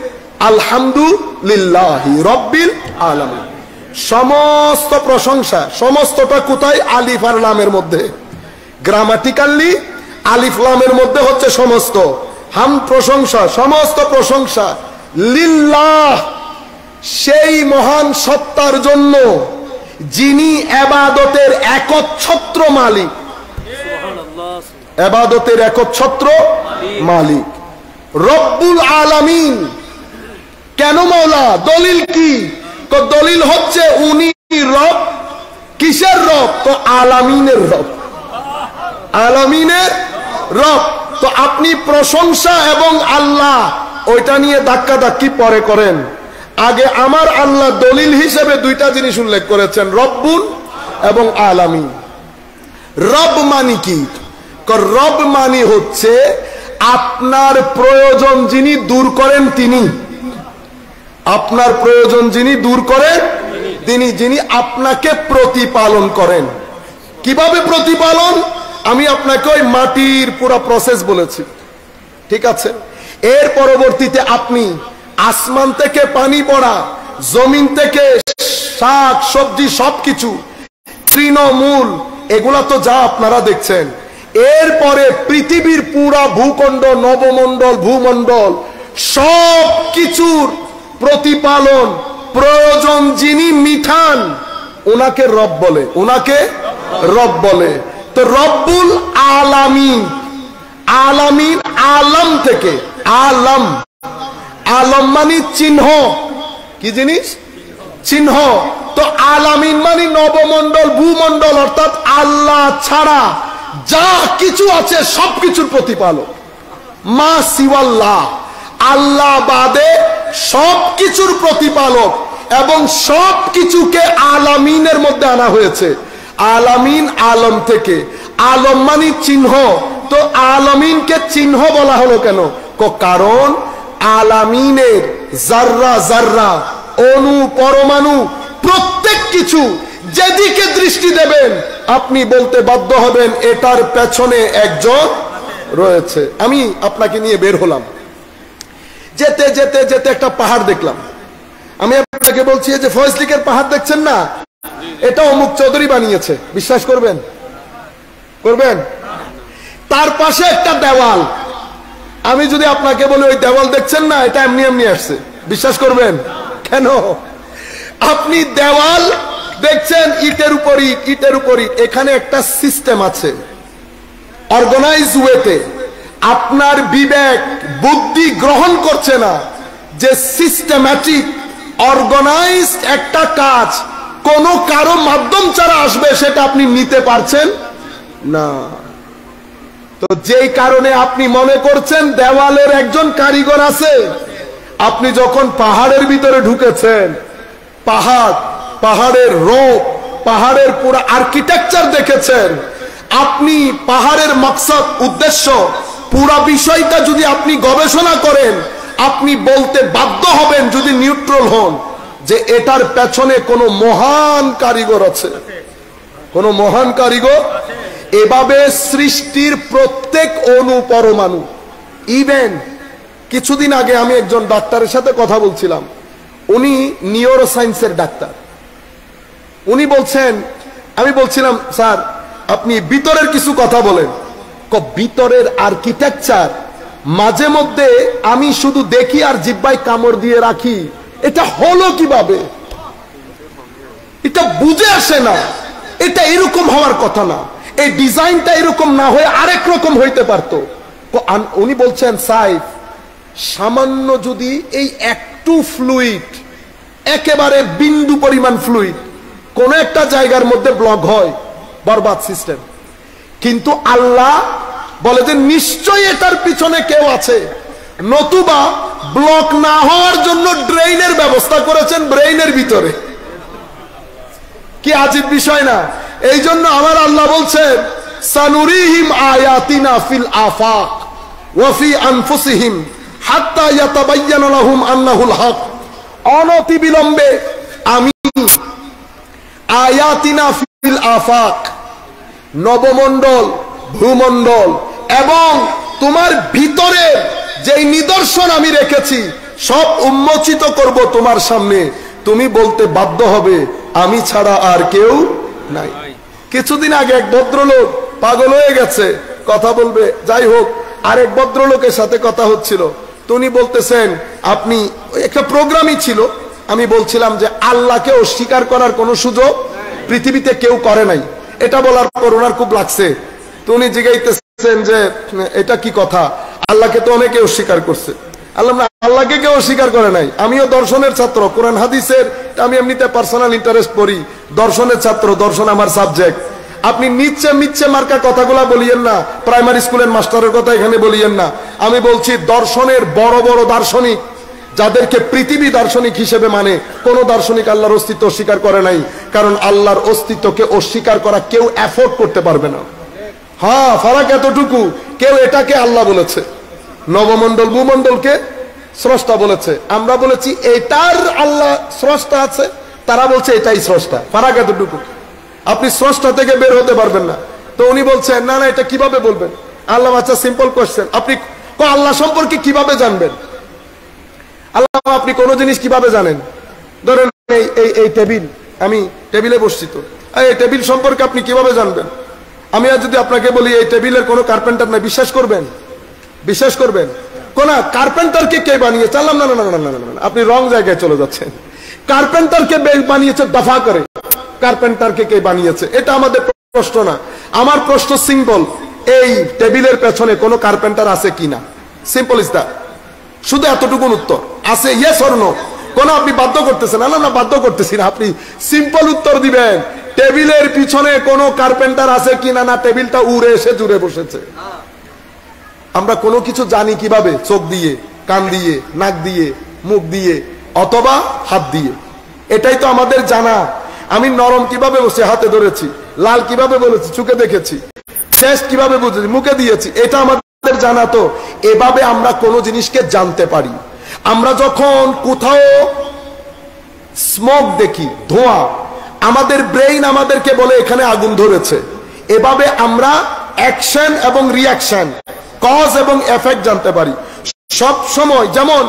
আলহামদুলিল্লাহি রব্বিল আলামিন, সমস্ত প্রশংসা, সমস্তটা কোথায়? আলিফ আর লামের মধ্যে। গ্রামাটিক্যালি আলিফ লামের মধ্যে হচ্ছে সমস্ত হাম, প্রশংসা, সমস্ত প্রশংসা লিল্লাহ, সেই মহান সত্তার জন্য যিনি ইবাদতের একচ্ছত্র মালিক, ইবাদতের একচ্ছত্র মালিক, রব্বুল আলামিন। কেন মাওলা? দলিল কি? তো দলিল হচ্ছে উনি রব। কিসের রব? তো আলামিনের রব, আলামিনের রব। তো আপনি প্রশংসা এবং আল্লাহ ওইটা নিয়ে ধাক্কা ধাক্কি পরে করেন, আগে আমার আল্লাহ দলিল হিসেবে দুইটা জিনিস উল্লেখ করেছেন, রব্বুল এবং আলামিন। রব মানি কি? রব মানি হচ্ছে আপনার প্রয়োজন যিনি দূর করেন তিনি, আপনার প্রয়োজন যিনি দূর করেন তিনি, যিনি আপনাকে প্রতিপালন করেন। কিভাবে প্রতিপালন? আমি আপনাকে ওই মাটির পুরো প্রসেস বলেছি, ঠিক আছে? এর পরবর্তীতে আপনি আসমান থেকে পানি পড়া, জমিন থেকে শাক সবজি সবকিছু, তৃণমূল, এগুলা তো যা আপনারা দেখছেন। এরপরে পৃথিবীর পুরা ভূখণ্ড, নবমণ্ডল, ভূমণ্ডল সব কিছুর প্রতিপালন প্রয়োজন যিনি মিঠান, ওনাকে রব বলে, ওনাকে রব বলে। তো রব্বুল আলামিন, আলামিন আলম থেকে, আলম, আলম মানে চিহ্ন, কি জিনিস? চিহ্ন। তো আলামিন মানে নবমণ্ডল, ভূমণ্ডল, অর্থাৎ আল্লাহ ছাড়া যা কিছু আছে সবকিছুর প্রতিপালক। মা সিওয়াল্লাহ, আল্লাহ বাদে সবকিছুর প্রতিপালক, এবং সবকিছুকে আলামিনের মধ্যে আনা হয়েছে। আলামিন আলম থেকে, আলম মানে চিহ্ন। তো আলামিনকে চিহ্ন বলা হলো কেন? কারণ আলামিনের জাররা জাররা, অণু পরমাণু, প্রত্যেক কিছু যেদিকে দৃষ্টি দেবেন আপনি বলতে বাধ্য হবেন এটার পেছনে একজন রয়েছে। আমি আপনাকে নিয়ে বের হলাম, যেতে যেতে যেতে একটা পাহাড় দেখলাম। আমি আপনাকে বলছি যে ফয়জলিকের পাহাড় দেখছেন না, এটা অমুক চৌধুরী বানিয়েছে, বিশ্বাস করবেন? করবেন? তার পাশে একটা দেওয়াল, আমি যদি আপনাকে বলি ওই দেওয়াল দেখছেন না, এটা এমনি এমনি আসছে, বিশ্বাস করবেন? কেন? আপনি দেওয়াল দেখছেন, ইটের উপর ইট, ইটের উপর ইট, এখানে একটা সিস্টেম আছে অর্গানাইজ ওয়েতে। আপনার বিবেক বুদ্ধি গ্রহণ করছে না যে সিস্টেম্যাটিক অর্গানাইজড একটা কাজ কোন কারো মাধ্যম ছাড়া আসবে, সেটা আপনি নিতে পারছেন না। তো যেই কারণে আপনি মনে করছেন দেওয়ালের একজন কারিগর আছে, আপনি যখন পাহাড়ের ভিতরে ঢুকেছেন, পাহাড়, পাহাড়ের রূপ, পাহাড়ের পুরো আর্কিটেকচার দেখেছেন, আপনি পাহাড়ের মাকসাদ, উদ্দেশ্য, পুরো বিষয়টা যদি আপনি গবেষণা করেন, আপনি বলতে বাধ্য হবেন যদি নিউট্রাল হন যে এটার পেছনে কোনো মহান কারিগর আছে, কোনো মহান কারিগর। এভাবে সৃষ্টির প্রত্যেক অণু পরমাণু, ইভেন কিছুদিন আগে আমি একজন ডাক্তারের সাথে কথা বলছিলাম, উনি নিউরো সায়েন্সের ডাক্তার। উনি বলছেন, আমি বলছিলাম স্যার আপনি ভিতরের কিছু কথা বলেন। ভিতরের আর্কিটেকচার মাঝে মধ্যে আমি শুধু দেখি আর জিব্বায় কামড় দিয়ে রাখি, এটা হলো কিভাবে, এটা বুঝে আসে না, এটা এরকম হওয়ার কথা না, এই ডিজাইনটা এরকম না হয়ে আরেক রকম হইতে পারতো। উনি বলছেন সাইফ, সামান্য যদি এই একটু ফ্লুইড, একেবারে বিন্দু পরিমাণ ফ্লুইড কোন একটা জায়গার মধ্যে ব্লক হয়, বরবাদ সিস্টেম। কিন্তু আল্লাহ বলে যে নিশ্চয়ই এটার পিছনে কেউ আছে, নতুবা ব্লক না হওয়ার জন্য ড্রেইনের ব্যবস্থা করেছেন ব্রেইনের ভিতরে। কি আজীব বিষয় না? এই জন্য আমার আল্লাহ বলছেন সানুরিহিম আয়াতিনা ফিল আফাক ওয়া ফি আনফুসিহিম হাত্তা ইয়াতাবায়্যানা লাহুম আন্নাহুল হক। অনতি বিলম্বে আমি আয়াতিনা ফিল আফাক, নবমণ্ডল, ভূমণ্ডল এবং তোমার ভিতরে যেই নিদর্শন আমি রেখেছি সব উন্মোচিত করব তোমার সামনে, তুমি বলতে বাধ্য হবে আমি ছাড়া আর কেউ নাই। কিছুদিন আগে এক ভদ্রলোক পাগল হয়ে গেছে, কথা বলবে, যাই হোক, আরেক ভদ্রলোকের সাথে কথা হচ্ছিল, উনি বলতেছেন আপনি, একটা প্রোগ্রামই ছিল, আমি বলছিলাম যে আল্লাহকে অস্বীকার করার কোন সুযোগ পৃথিবীতে কেউ করে নাই। এটা বলার পর ওনার খুব লাগছে, তো উনি জিজ্ঞাসেন যে এটা কি কথা, আল্লাহকে তো অনেকে অস্বীকার করছে। আল্লাহ না, আল্লাহকে কেউ অস্বীকার করে নাই। আমিও দর্শনের ছাত্র, কোরআন হাদিসের আমি এমনিতে পার্সোনাল ইন্টারেস্ট পড়ি, দর্শনের ছাত্র, দর্শন আমার সাবজেক্ট। আপনি নিচ্ছে মিচ্ছে মার্কা কথাগুলা বলিয়েন না, প্রাইমারি স্কুলের মাস্টারের কথা এখানে বলিয়েন না। আমি বলছি দর্শনের বড় বড় দার্শনিক, যাদেরকে পৃথিবী দার্শনিক হিসেবে মানে, কোন দার্শনিক আল্লাহর অস্তিত্ব অস্বীকার করে নাই, কারণ আল্লাহর অস্তিত্বকে অস্বীকার করা কেউ এফোর্ড করতে পারবে না। হ্যাঁ, ফারাক এতটুকু, কেউ এটাকে আল্লাহ বলেছে, নবমণ্ডল ভূমণ্ডলকে স্রষ্টা বলেছে, আমরা বলেছি এটার আল্লাহ স্রষ্টা আছে, তারা বলছে এটাই স্রষ্টা। ফারাক এতটুকু, আপনি স্রষ্টা থেকে বের হতে পারবেন না। তো উনি বলছেন না না এটা কিভাবে বলবেন? আল্লাহ আচ্ছা সিম্পল কোশ্চেন, আপনি আল্লাহ সম্পর্কে কিভাবে জানবেন? আল্লাহ আপনি কোন জিনিস কিভাবে জানেন? ধরেন এই এই এই টেবিল, আমি টেবিলে বসছি, তো এই টেবিল সম্পর্কে আপনি কিভাবে জানবেন? আমি আজ যদি আপনাকে বলি এই টেবিলের কোনো কার্পেন্টার নাই, বিশ্বাস করবেন? বিশ্বাস করবেন? কোন কার্পেন্টারকে কে বানিয়েছে? আল্লাহ না না না না না, আপনি রং জায়গায় চলে যাচ্ছেন। কার্পেন্টারকে বানিয়েছে দফা করে, কার্পেন্টারকে কে বানিয়েছে এটা আমাদের প্রশ্ন না। আমার প্রশ্ন সিম্পল, এই টেবিলের পেছনে কোনো কার্পেন্টার আছে কিনা? সিম্পল ইজ দ্যাট, শুধু এতটুকুন উত্তর। আছে ইয়েস অর নো? কোন আপনি বাধ্য করতেছেন? না না বাধ্য করতেছি না, আপনি সিম্পল উত্তর দিবেন। টেবিলের পিছনে কোনো কার্পেন্টার আছে কিনা? না টেবিলটা উড়ে এসে জুড়ে বসেছে। আমরা কোনো কিছু জানি কিভাবে? চোখ দিয়ে, কান দিয়ে, নাক দিয়ে, মুখ দিয়ে, অথবা হাত দিয়ে। এটাই তো আমাদের জানা। আমি নরম কিভাবে বসে হাতে ধরেছি, লাল কিভাবে বলেছি চোখে দেখেছি, টেস্ট কিভাবে বুঝেছি মুখে দিয়েছি, এটা আমাদের জানা। তো এভাবে আমরা কোনো জিনিসকে জানতে পারি। আমরা যখন কোথাও স্মোক দেখি, ধোঁয়া, আমাদের ব্রেইন আমাদেরকে বলে এখানে আগুন ধরেছে। এভাবে আমরা অ্যাকশন এবং রিয়াকশন, কজ এবং এফেক্ট জানতে পারি সব সময়। যেমন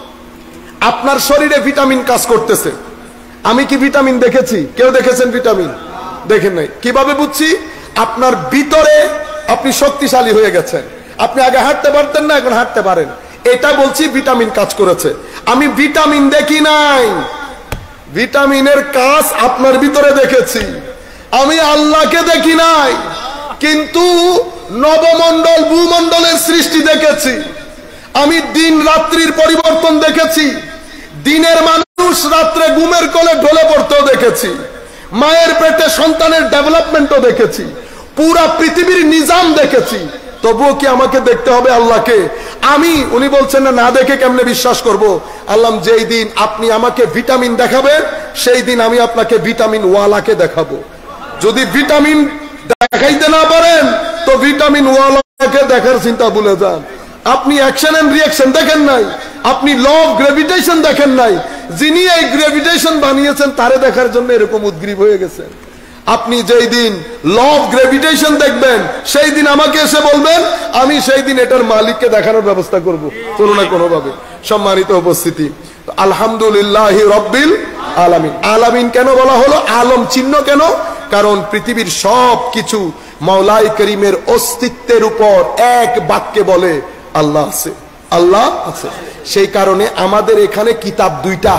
আপনার শরীরে ভিটামিন কাজ করতেছে, আমি কি ভিটামিন দেখেছি? কেউ দেখেছেন ভিটামিন? দেখেন নাই। কিভাবে বুঝছি? আপনার ভিতরে আপনি শক্তিশালী হয়ে গেছেন। আপনি আগে হাঁটতে পারতেন না, এখন হাঁটতে পারেন। এটা বলছি ভিটামিন কাজ করেছে। আমি ভিটামিন দেখি নাই, ভিটামিনের কাজ আপনার ভিতরে দেখেছি। আমি আল্লাহকে দেখি নাই, কিন্তু নবমণ্ডল ভূমণ্ডলের সৃষ্টি দেখেছি। আমি দিন রাত্রির পরিবর্তন দেখেছি। দিনের মানুষ রাত্রে ঘুমের কোলে ঢলে পড়তেও দেখেছি। মায়ের পেটে সন্তানের ডেভেলপমেন্টও দেখেছি। পুরা পৃথিবীর নিজাম দেখেছি। তবুও কি আমাকে দেখতে হবে আল্লাহকে? আমি, উনি বলছেন না না দেখে কেমনে বিশ্বাস করব? আল্লাহ যেই দিন আপনি আমাকে ভিটামিন দেখাবেন, সেই দিন আমি আপনাকে ভিটামিন ওয়ালাকে দেখাবো। যদি ভিটামিন দেখাইতে না পারেন তো ভিটামিন ওয়ালাকে দেখার চিন্তা ভুলে যান। আপনি অ্যাকশন এন্ড রিঅ্যাকশন দেখেন নাই, আপনি ল অফ গ্র্যাভিটেশন দেখেন নাই। যিনি এই গ্র্যাভিটেশন বানিয়েছেন তারে দেখার জন্য এরকম উদ্গ্রীব হয়ে গেছেন। আপনি যেই দিন ল অফ গ্র্যাভিটেশন দেখবেন, সেই দিন আমাকে এসে বলবেন, আমি সেই দিন এটার মালিককে দেখানোর ব্যবস্থা করব কোনো না কোনো ভাবে। সম্মানিত উপস্থিতি, আলহামদুলিল্লাহি রাব্বিল আলামিন। আলামিন কেন বলা হলো? আলম চিহ্ন কেন? কারণ পৃথিবীর সব কিছু মাওলাই করিমের অস্তিত্বের উপর এক বাক্যে বলে আল্লাহ আছে, আল্লাহ আছে। সেই কারণে আমাদের এখানে কিতাব দুইটা,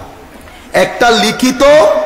একটা লিখিত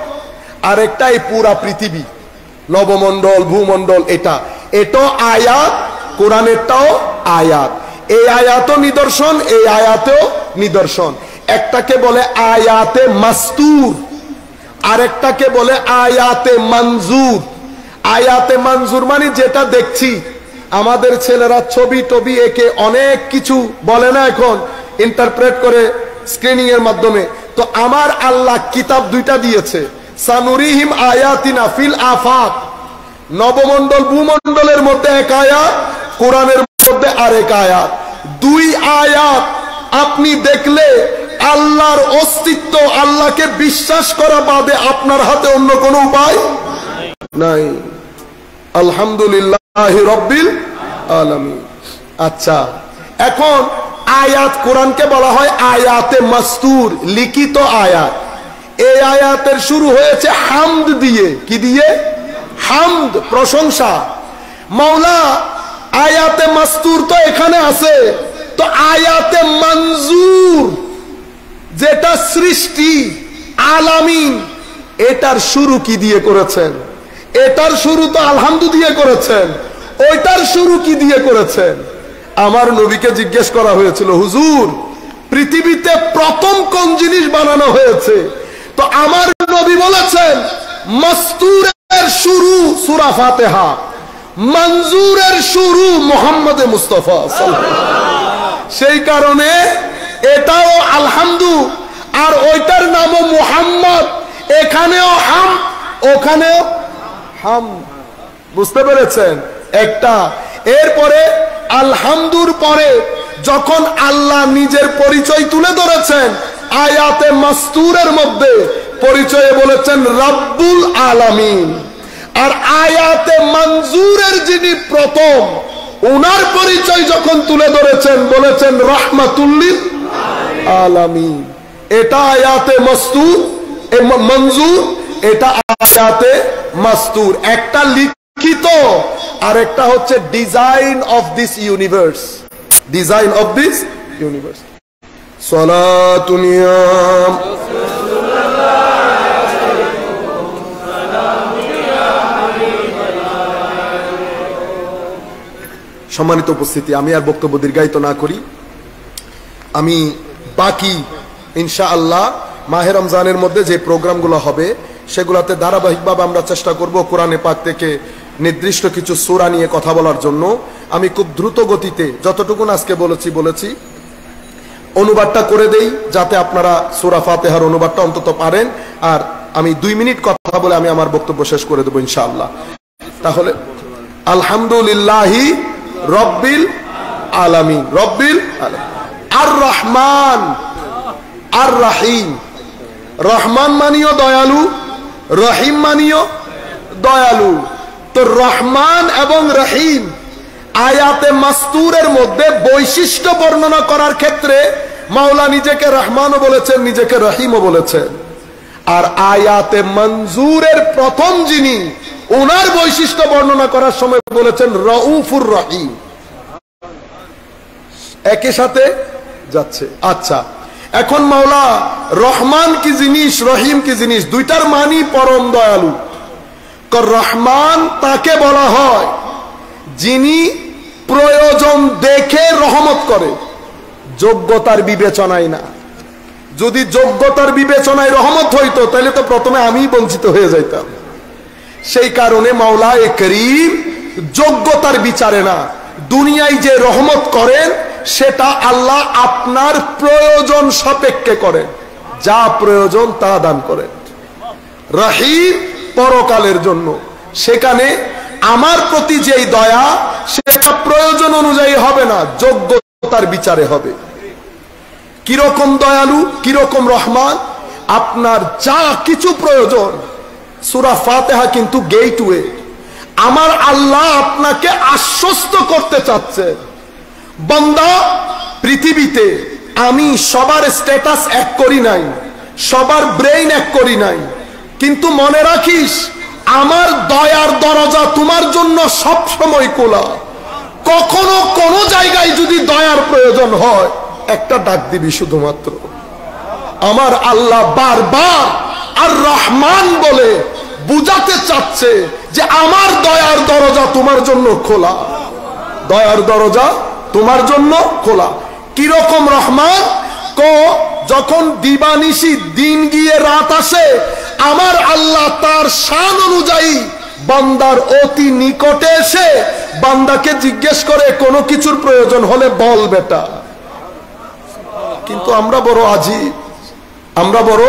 আর একটা এই পুরা পৃথিবী, নবমণ্ডল ভূমণ্ডল। এটা এটা আয়াত, কোরআনেরটাও আয়াত। এই আয়াতও নিদর্শন, এই আয়াতেও নিদর্শন। একটাকে বলে আয়াতে মাস্তুর, আরেকটাকে বলে আয়াতে মঞ্জুর। আয়াতে মঞ্জুর মানে যেটা দেখছি। আমাদের ছেলেরা ছবি টবি একে অনেক কিছু বলে না, এখন ইন্টারপ্রেট করে স্ক্রিনিং এর মাধ্যমে। তো আমার আল্লাহ কিতাব দুইটা দিয়েছে, সানুরিহিম আয়াতিনা ফিল আফাক। নবমণ্ডল ভূমণ্ডলের মধ্যে এক আয়াত, কোরআনের মধ্যে আরেক আয়াত। দুই আয়াত আপনি দেখলে আল্লাহর অস্তিত্ব, আল্লাহকে বিশ্বাস করা বাদে আপনার হাতে অন্য কোনো উপায় নাই। আলহামদুলিল্লাহি রাব্বিল আলামিন। আচ্ছা, এখন আয়াত, কোরআনকে বলা হয় আয়াতে মাস্তুর, লিখিত আয়াত। এই আয়াতের শুরু হয়েছে হামদ দিয়ে। কি দিয়ে? হামদ, প্রশংসা। মাওলা আয়াতে মাস্তুর তো এখানে আছে, তো আয়াতে মঞ্জুর যেটা সৃষ্টি, আলামিন, এটার শুরু কি দিয়ে করেছেন? এটার শুরু তো আলহামদু দিয়ে করেছেন। ওইটার শুরু কি দিয়ে করেছেন? আমার নবীকে জিজ্ঞেস করা হয়েছিল, হুজুর পৃথিবীতে প্রথম কোন জিনিস বানানো হয়েছে? তো আমার নবী বলেছেন মাস্তুরের শুরু সূরা ফাতিহা, মঞ্জুরের শুরু মুহাম্মদ মুস্তাফা সাল্লাল্লাহু আলাইহি ওয়াসাল্লাম। সেই কারণে এটাও আলহামদু, আর ওইটার নামও মুহাম্মদ। এখানেও হাম, ওখানেও হাম। বুঝতে পেরেছেন? একটা। এরপরে আলহামদুর পরে যখন আল্লাহ নিজের পরিচয় তুলে ধরেছেন আয়াতে মাসতুরের মধ্যে পরিচয়ে বলেছেন রব্বুল আলামিন, আর আয়াতে মনজুরের যিনি প্রথম ওনার পরিচয় যখন তুলে ধরেছেন বলেছেন রাহমাতুল্লিল আলামিন। এটা আয়াতে মাসতুর মনজুর, এটা আয়াতে মাসতুর, একটা লিখিত আর একটা হচ্ছে design of this universe, design of this universe. সালাতুন ইয়া সম্মানিত উপস্থিতি, আমি আর বক্তব্য দীর্ঘায়িত না করি, আমি বাকি ইনশাআল্লাহ মাহে রমজানের মধ্যে যে প্রোগ্রামগুলো হবে সেগুলোতে ধারাবাহিকভাবে আমরা চেষ্টা করব কোরআনে পাক থেকে নির্দিষ্ট কিছু সূরা নিয়ে কথা বলার জন্য। আমি খুব দ্রুত গতিতে যতটুকু আজকে বলেছি বলেছি অনুবাদটা করে দেই যাতে আপনারা সূরা ফাতিহার অনুবাদটা অন্তত পারেন, আর আমি দুই মিনিট কথা বলে আমি আমার বক্তব্য শেষ করে দেব ইনশাআল্লাহ। তাহলে আলহামদুলিল্লাহি রব্বিল আলামিন, রব্বিল আলামিন, আর রহমান আর রহিম। রহমান মানিও দয়ালু, রহিম মানিও দয়ালু। তো রহমান এবং রহিম আয়াতে মাসতুরের মধ্যে বৈশিষ্ট্য বর্ণনা করার ক্ষেত্রে মাওলা নিজেকে রহমানও বলেছেন, নিজেকে রহিমও বলেছেন। আর আয়াতে মনজুরের প্রথম যিনি ওনার বৈশিষ্ট্য বর্ণনা করার সময় বলেছেন রউফুর রহিম। একই সাথে যাচ্ছে। আচ্ছা, এখন মাওলা রহমান কি জিনিস, রহিম কি জিনিস, দুইটার মানি পরম দয়ালু। রহমান তাকে বলা হয় যিনি প্রয়োজন দেখে রহমত করে, যোগ্যতার বিবেচনায় না। যদি যোগ্যতার বিবেচনায় রহমত হইতো তাহলে তো প্রথমে আমি বঞ্চিত হয়ে যাইতাম। সেই কারণে মাওলা এ করিম যোগ্যতার বিচারে না, দুনিয়ায় যে রহমত করেন সেটা আল্লাহ আপনার প্রয়োজন সাপেক্ষে করেন, যা প্রয়োজন তা দান করেন। রহিম পরকালের জন্য, সেখানে আমার প্রতি যেই দয়া সেটা প্রয়োজন অনুযায়ী হবে না, যোগ্যতার বিচারে হবে। কিরকম দয়ালু, কিরকম রহমান, আপনার যা কিছু প্রয়োজন, সূরা ফাতিহা কিন্তু গেটওয়ে। আমার আল্লাহ আপনাকে আশ্বস্ত করতে চাচ্ছে, বান্দা পৃথিবীতে আমি সবার স্ট্যাটাস এক করি নাই, সবার ব্রেইন এক করি নাই, কিন্তু মনে রাখিস আমার দয়ার দরজা তোমার জন্য সব সময় খোলা। কখনো কোনো জায়গায় যদি দয়ার প্রয়োজন হয় একটা ডাক দিবি শুধুমাত্র। আমার আল্লাহ বারবার আর রহমান বলে বুঝাতে চাচ্ছে যে আমার দয়ার দরজা তোমার জন্য খোলা, দয়ার দরজা তোমার জন্য খোলা। কিরকম রহমান? কো যখন দিবানিশি দিন গিয়ে রাত আসে আমার আল্লাহ তার শান অনুযায়ী বান্দার অতি নিকটে এসে বান্দাকে জিজ্ঞেস করে কোনো কিছুর প্রয়োজন হলে বল বেটা। কিন্তু আমরা বড় আজীব, আমরা বড়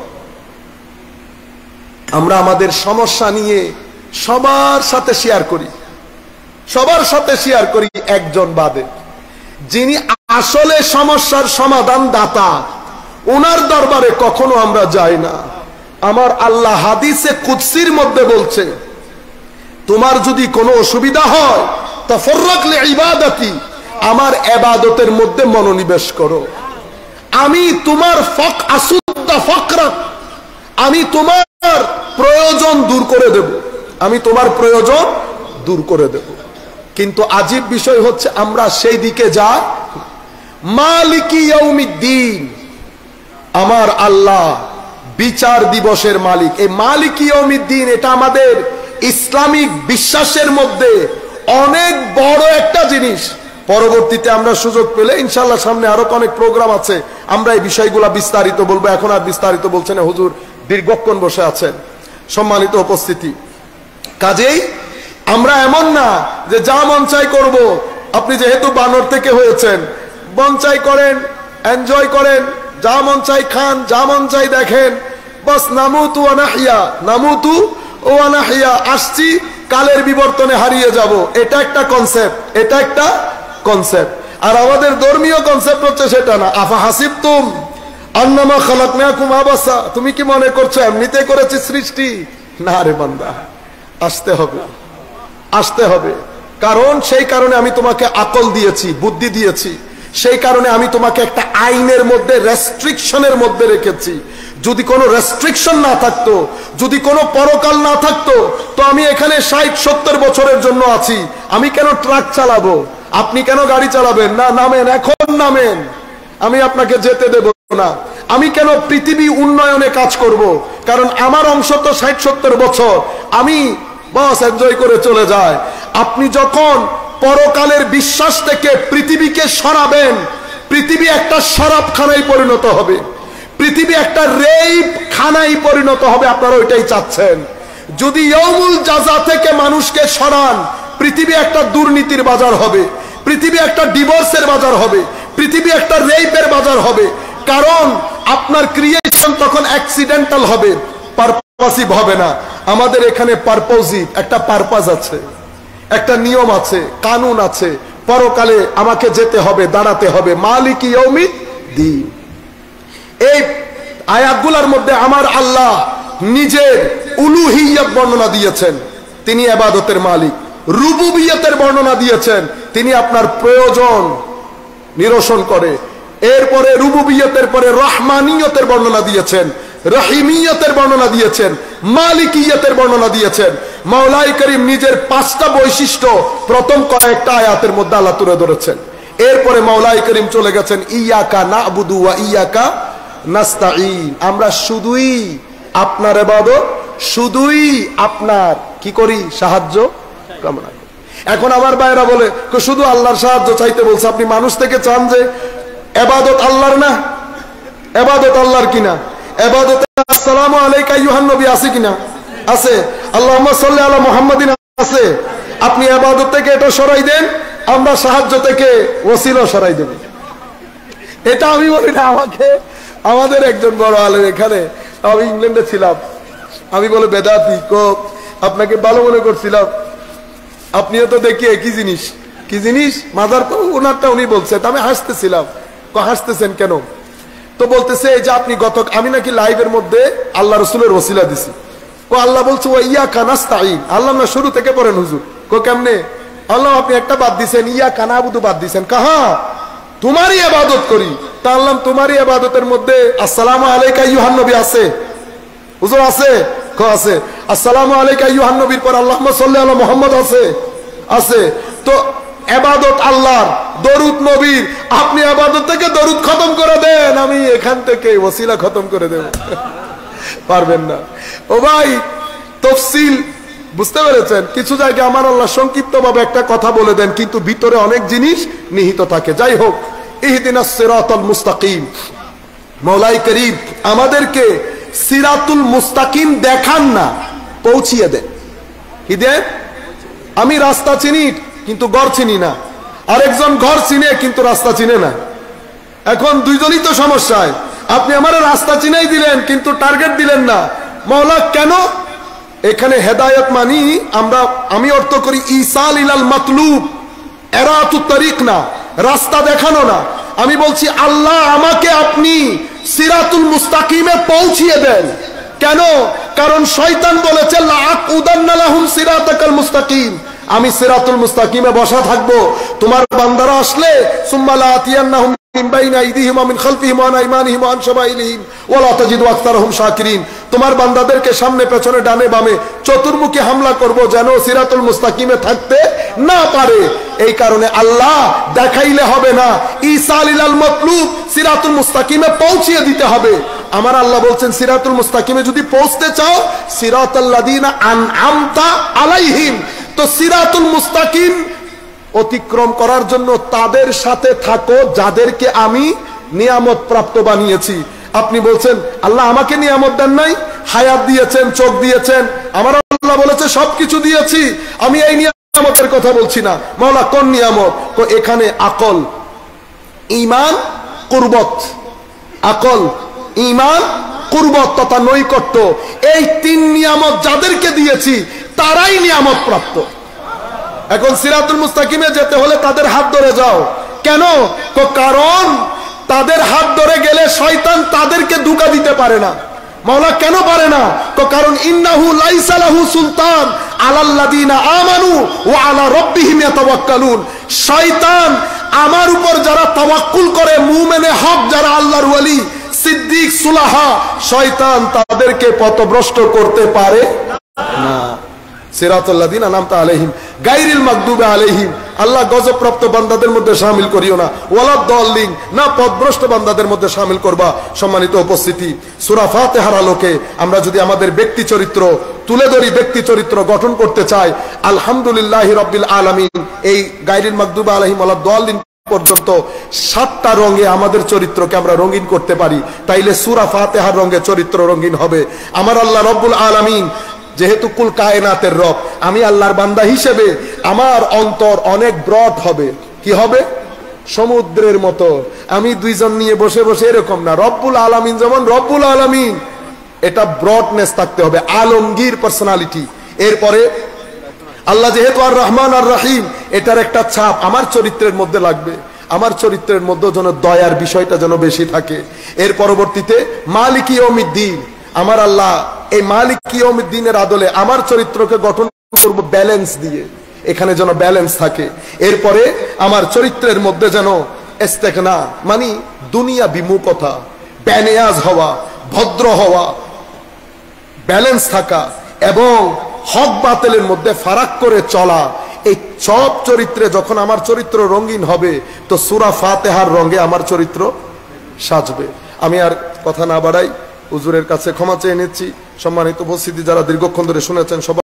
আমরা আমাদের সমস্যা নিয়ে সবার সাথে শেয়ার করি, সবার সাথে শেয়ার করি একজন বাদে, যিনি আসলে সমস্যার সমাধান দাতা, ওনার দরবারে কখনো আমরা যাই না। আমার আল্লাহ হাদিসে কুদসির মধ্যে বলছে, তোমার যদি কোনো অসুবিধা হয় তাফাররাক লিইবাদাতি, আমার ইবাদতের মধ্যে মনোনিবেশ করো, আমি তোমার ফক আসুদ্দা ফাকরাক, আমি তোমার প্রয়োজন দূর করে দেব, আমি তোমার প্রয়োজন দূর করে দেব। কিন্তু আজীব বিষয় হচ্ছে আমরা সেই দিকে যাই। মালিকি ইয়াউমিদ্দিন, আমার আল্লাহ বিচার দিবসের মালিক। এই মালিকি ইয়াউমিদ্দিন এটা আমাদের ইসলামিক বিশ্বাসের মধ্যে অনেক বড় একটা জিনিস। পরবর্তীতে আমরা সুযোগ পেলে ইনশাআল্লাহ সামনে আরো অনেক প্রোগ্রাম আছে, আমরা এই বিষয়গুলা বিস্তারিত বলবো। এখন আর বিস্তারিত বলছেন না, হুজুর দীর্ঘক্ষণ বসে আছেন। সম্মানিত উপস্থিতি, কাজেই আমরা এমন না যে যা মন চাই করব। আপনি যেহেতু বানর থেকে হয়েছেন, মন চাই করেন, এনজয় করেন, যা মন চাই খান, যা মন চাই দেখেন, বাস নামুতু ওয়া নাহইয়া, নামুতু ওয়া নাহইয়া, আসছি কালের বিবর্তনে হারিয়ে যাব। এটা একটা কনসেপ্ট, এটা একটা কনসেপ্ট। আর আমাদের ধর্মীয় কনসেপ্ট হচ্ছে সেটা না। আফা হাসিবতুম আন্নামা খালাকনাকুম আবাসা, তুমি কি মনে করছো এমনিতে করেছি সৃষ্টি? না রে বান্দা, আসতে হবে, আসতে হবে। কারণ সেই কারণে আমি তোমাকে আকল দিয়েছি, বুদ্ধি দিয়েছি, সেই কারণে আমি তোমাকে একটা আইনের মধ্যে, রেস্ট্রিকশনের মধ্যে রেখেছি। যদি কোনো রেস্ট্রিকশন না থাকতো, যদি কোনো পরকাল না থাকতো, তো আমি এখানে ষাট সত্তর বছরের জন্য আছি। আমি কেন ট্রাক চালাবো? আপনি কেন গাড়ি চালাবেন না? নামেন, এখন নামেন, আমি আপনাকে যেতে দেব না। আমি কেন পৃথিবী উন্নয়নে কাজ করব? কারণ আমার অংশ তো ষাট সত্তর বছর, আমি বস এনজয় করে চলে যায়। আপনি যখন পরকালের বিশ্বাস থেকে পৃথিবীকে সরাবেন, পৃথিবী একটা শরাবখানায় পরিণত হবে, পৃথিবী একটা রেপ খানায় পরিণত হবে। আপনারা ওইটাই চাচ্ছেন। যদি ইয়াউমুল জাযা থেকে মানুষকে সরান, পৃথিবী একটা দুর্নীতির বাজার হবে, পৃথিবী একটা ডিভোর্সের বাজার হবে, পৃথিবী একটা রেপের বাজার হবে। কারণ আপনার ক্রিয়েশন তখন অ্যাক্সিডেন্টাল হবে, পারপাসিভ হবে না। আমাদের এখানে পারপোজিভ, একটা পারপাস আছে, একটা নিয়ম আছে, কানুন আছে। পরকালে আমাকে যেতে হবে, দাঁড়াতে হবে। মালিক ইয়াউমিদ্দিন। এই আয়াতগুলোর মধ্যে আমার আল্লাহ নিজের উলুহিয়ত বর্ণনা দিয়েছেন, তিনি ইবাদতের মালিক। রুবুবিয়তের বর্ণনা দিয়েছেন, তিনি আপনার প্রয়োজন নিরসন করে। এরপরে রুবুবিয়তের পরে রহমানিয়তের বর্ণনা দিয়েছেন, রহিমিয়তের বর্ণনা দিয়েছেন, মালিকিয়তের বর্ণনা দিয়েছেন। মাওলাই করিম নিজের পাঁচটা বৈশিষ্ট্য প্রথম কয়েকটা আয়াতের মধ্যে আল্লাহ তুলে ধরেছেন। এরপরে মাওলাই করিম চলে গেছেন ইয়াকা না'বুদু ওয়া ইয়াকা নাস্তাঈন। আমরা শুধুই আপনার ইবাদত, শুধুই আপনার কি করি? সাহায্য কামনা করি। এখন আমার ভাইরা বলে শুধু আল্লাহর সাহায্য চাইতে বলছে, আপনি মানুষ থেকে চান যে ইবাদত আল্লাহর না? ইবাদত আল্লাহর কিনা? ইবাদতে আসসালামু আলাইকা আইয়ুহান নবী আছে কিনা? আছে। আল্লাহুম্মা সাল্লি আলা মুহাম্মাদিন আছে। আপনি ইবাদত থেকে এটা সরাই দেন, আমরা সাহায্য থেকে ওসিলা সরাই দেব। এটা আমি বলি না, আমাকে আমাদের একজন বড় আলেম, এখানে আমি ইংল্যান্ডে ছিলাম, আমি বলে বেদাতি কো আপনাকে ভালো মনে করছিলাম, আপনিও তো দেখি একই জিনিস। কি জিনিস? মাজার তো ওনারটা উনি বলছে, আমি হাসতেছিলাম। হাসতেছেন কেন? তো বলতেছে এই যে আপনি গত, আমি নাকি লাইভের মধ্যে আল্লাহ রসুলের ওসিলা দিছি। কো আল্লাহ বলছে ও ইয়াকা নাস্তাঈন। আল্লাহ না শুরু থেকে পড়েন হুজুর। কো কেমনে? আল্লাহ আপনি একটা বাদ দিছেন, ইয়াকা না'বুদু বাদ দিছেন। কাহা? তোমারই ইবাদত করি। তা আল্লাহ তোমারই ইবাদতের মধ্যে আসসালামু আলাইকা আইয়ুহান নবী আছে? হুজুর আছে। কো আছে। আসসালামু আলাইকা আইয়ুহান নবীর পর আল্লাহুম্মা সাল্লি আলা মুহাম্মাদ আছে? আছে। তো ইবাদত আল্লাহর, দরুদ নবীর। আপনি ইবাদত থেকে দরুদ খতম করে দেন, আমি এখান থেকে ওসিলা খতম করে দেব। পারবেন না। ও ভাই, তাফসীল বুঝতে পেরেছেন? কিছু জায়গায় আমার আল্লাহ সংক্ষিপ্তভাবে একটা কথা বলে দেন, কিন্তু ভিতরে অনেক জিনিস নিহিত থাকে। যাই হোক, ইহদিনাস সিরাতাল মুস্তাকিম। মাওলাই করিম আমাদেরকে সিরাতুল মুস্তাকিম দেখান না, পৌঁছিয়ে দেন। কি দেন? আমি রাস্তা চিনি কিন্তু ঘর চিনি না, আরেকজন ঘর চিনে কিন্তু রাস্তা চিনে না। এখন দুইজনই তো সমস্যায়। আপনি আমার রাস্তা চিনাই দিলেন কিন্তু টার্গেট দিলেন না। মাওলা কেন? এখানে হেদায়েত মানি আমরা, আমি অর্থ করি ইসাল ইলাল মাতলুব, এরাতুত তারিক না, রাস্তা দেখানো না। আমি বলছি আল্লাহ আমাকে আপনি সিরাতুল মুস্তাকিমে পৌঁছিয়ে দেন। কেন? কারণ শয়তান বলেছে লাআকুদান্না লাহুম সিরাতাকাল মুস্তাকিম, আমি সিরাতুল মুস্তাকিমে বসা থাকবো। তোমার বান্দারা আসলে সুম্মা লাআতিয়ান্নাহুম মিন বাইনি আইদিহিম ওয়া মিন খালফিহিম ওয়া আন আইমানিহিম ওয়া আন শামাইলিহিম ওয়া লা তাজিদু আকতারাহুম শাকিরিন। তোমার বান্দাদেরকে সামনে পেছনে ডানে বামে চতুর্মুখী হামলা করব যেন সিরাতুল মুস্তাকিমে থাকতে না পারে। এই কারণে আল্লাহ দেখাইলে হবে না, ইসাল ইলাল মাতলুব, সিরাতুল মুস্তাকিমে পৌঁছিয়ে দিতে হবে। আমার আল্লাহ বলছেন সিরাতুল মুস্তাকিমে যদি পৌঁছতে চাও, সিরাতাল লাযিনা আনআমতা আলাইহিম, তো সিরাতুল মুস্তাকিম অতিক্রম করার জন্য তাদের সাথে থাকো যাদেরকে আমি নিয়ামত প্রাপ্ত বানিয়েছি। আপনি বলছেন আল্লাহ আমাকে নিয়ামত দেন নাই? হায়াত দিয়েছেন, চোখ দিয়েছেন, আমার আল্লাহ বলেছে সবকিছু দিয়েছি। আমি এই নিয়ামতের কথা বলছি না। মাওলা কোন নিয়ামত? তো এখানে আকল, ঈমান, কুরবত। আকল, ঈমান, কুরবত তথা নৈকট্য, এই তিন নিয়ামত যাদেরকে দিয়েছি তারাই নিয়ামত প্রাপ্ত। এখন সিরাতুল মুস্তাকিমে যেতে হলে তাদের হাত ধরে যাও, কেন? কারণ তাদের হাত ধরে গেলে শয়তান তাদেরকে ধোঁকা দিতে পারে না। মাওলা কেন পারে না? কারণ ইন্নাহু লাইসা লাহু সুলতান আলাল্লাযিনা আমানু ওয়া আলা রাব্বিহিম ইয়াতাওয়াক্কালুন। শয়তান আমার উপর যারা তাওয়াক্কুল করে, মুমিনে হক যারা, আল্লাহর ওয়ালি, সিদ্দিক, সুলাহা, শয়তান তাদেরকে পথভ্রষ্ট করতে পারে না। সিরাতাল্লাযিনা আনআমতা আলাইহিম গায়রিল মাগদুবি আলাইহিম, আল্লাহ গজবপ্রাপ্ত বান্দাদের মধ্যে শামিল করিও না, ওয়ালাদ-দাল্লিন, না পথভ্রষ্ট বান্দাদের মধ্যে শামিল করবা। সম্মানিত উপস্থিতি, সূরা ফাতিহার আলোকে আমরা যদি আমাদের ব্যক্তি চরিত্র তুলে ধরি, ব্যক্তি চরিত্র গঠন করতে চাই, আলহামদুলিল্লাহি রাব্বিল আলামিন, এই গায়রিল মাগদুবি আলাইহিম ওয়ালাদ-দাল্লিন পর্যন্ত সাতটা রঙে আমাদের চরিত্রকে আমরা রঙিন করতে পারি, তাইলে সূরা ফাতিহার রঙে চরিত্র রঙিন হবে। আমার আল্লাহ রব্বুল আলামিন যেহেতু কুল কায়নাতের রব, আমি আল্লাহর বান্দা হিসেবে আমার অন্তর অনেক ব্রড হবে। কি হবে? সমুদ্রের মতো। আমি দুইজন নিয়ে বসে বসে এরকম না, রব্বুল আলামিন যেমন রব্বুল আলামিন, এটা ব্রডনেস থাকতে হবে, আলমগীর পার্সোনালিটি। এরপরে আল্লাহ যেহেতু আর রহমান আর রহিম, এটার একটা ছাপ আমার চরিত্রের মধ্যে লাগবে, আমার চরিত্রের মধ্যে যেন দয়ার বিষয়টা যেন বেশি থাকে। এর পরবর্তীতে মালিক ইয়াউমিদ্দিন, আমার আল্লাহ এই মালিক ইয়াউমিদ্দিনের আদলে আমার চরিত্রকে গঠন করব ব্যালেন্স দিয়ে, এখানে যেন ব্যালেন্স থাকে। এরপরে আমার চরিত্রের মধ্যে যেন ইস্তেগনা, মানে দুনিয়া বিমুখতা, বেনিয়াজ হওয়া, ভদ্র হওয়া, ব্যালেন্স থাকা এবং হক বাতিলের মধ্যে ফারাক করে চলা, এই সব চরিত্রে যখন আমার চরিত্র রঙিন হবে, তো সূরা ফাতিহার রঙে আমার চরিত্র সাজবে। আমি আর কথা না বাড়াই, হুজুরের কাছে ক্ষমা চেয়ে নিচ্ছি। সম্মানিত উপস্থিতি যারা দীর্ঘক্ষণ ধরে শুনেছেন সবাই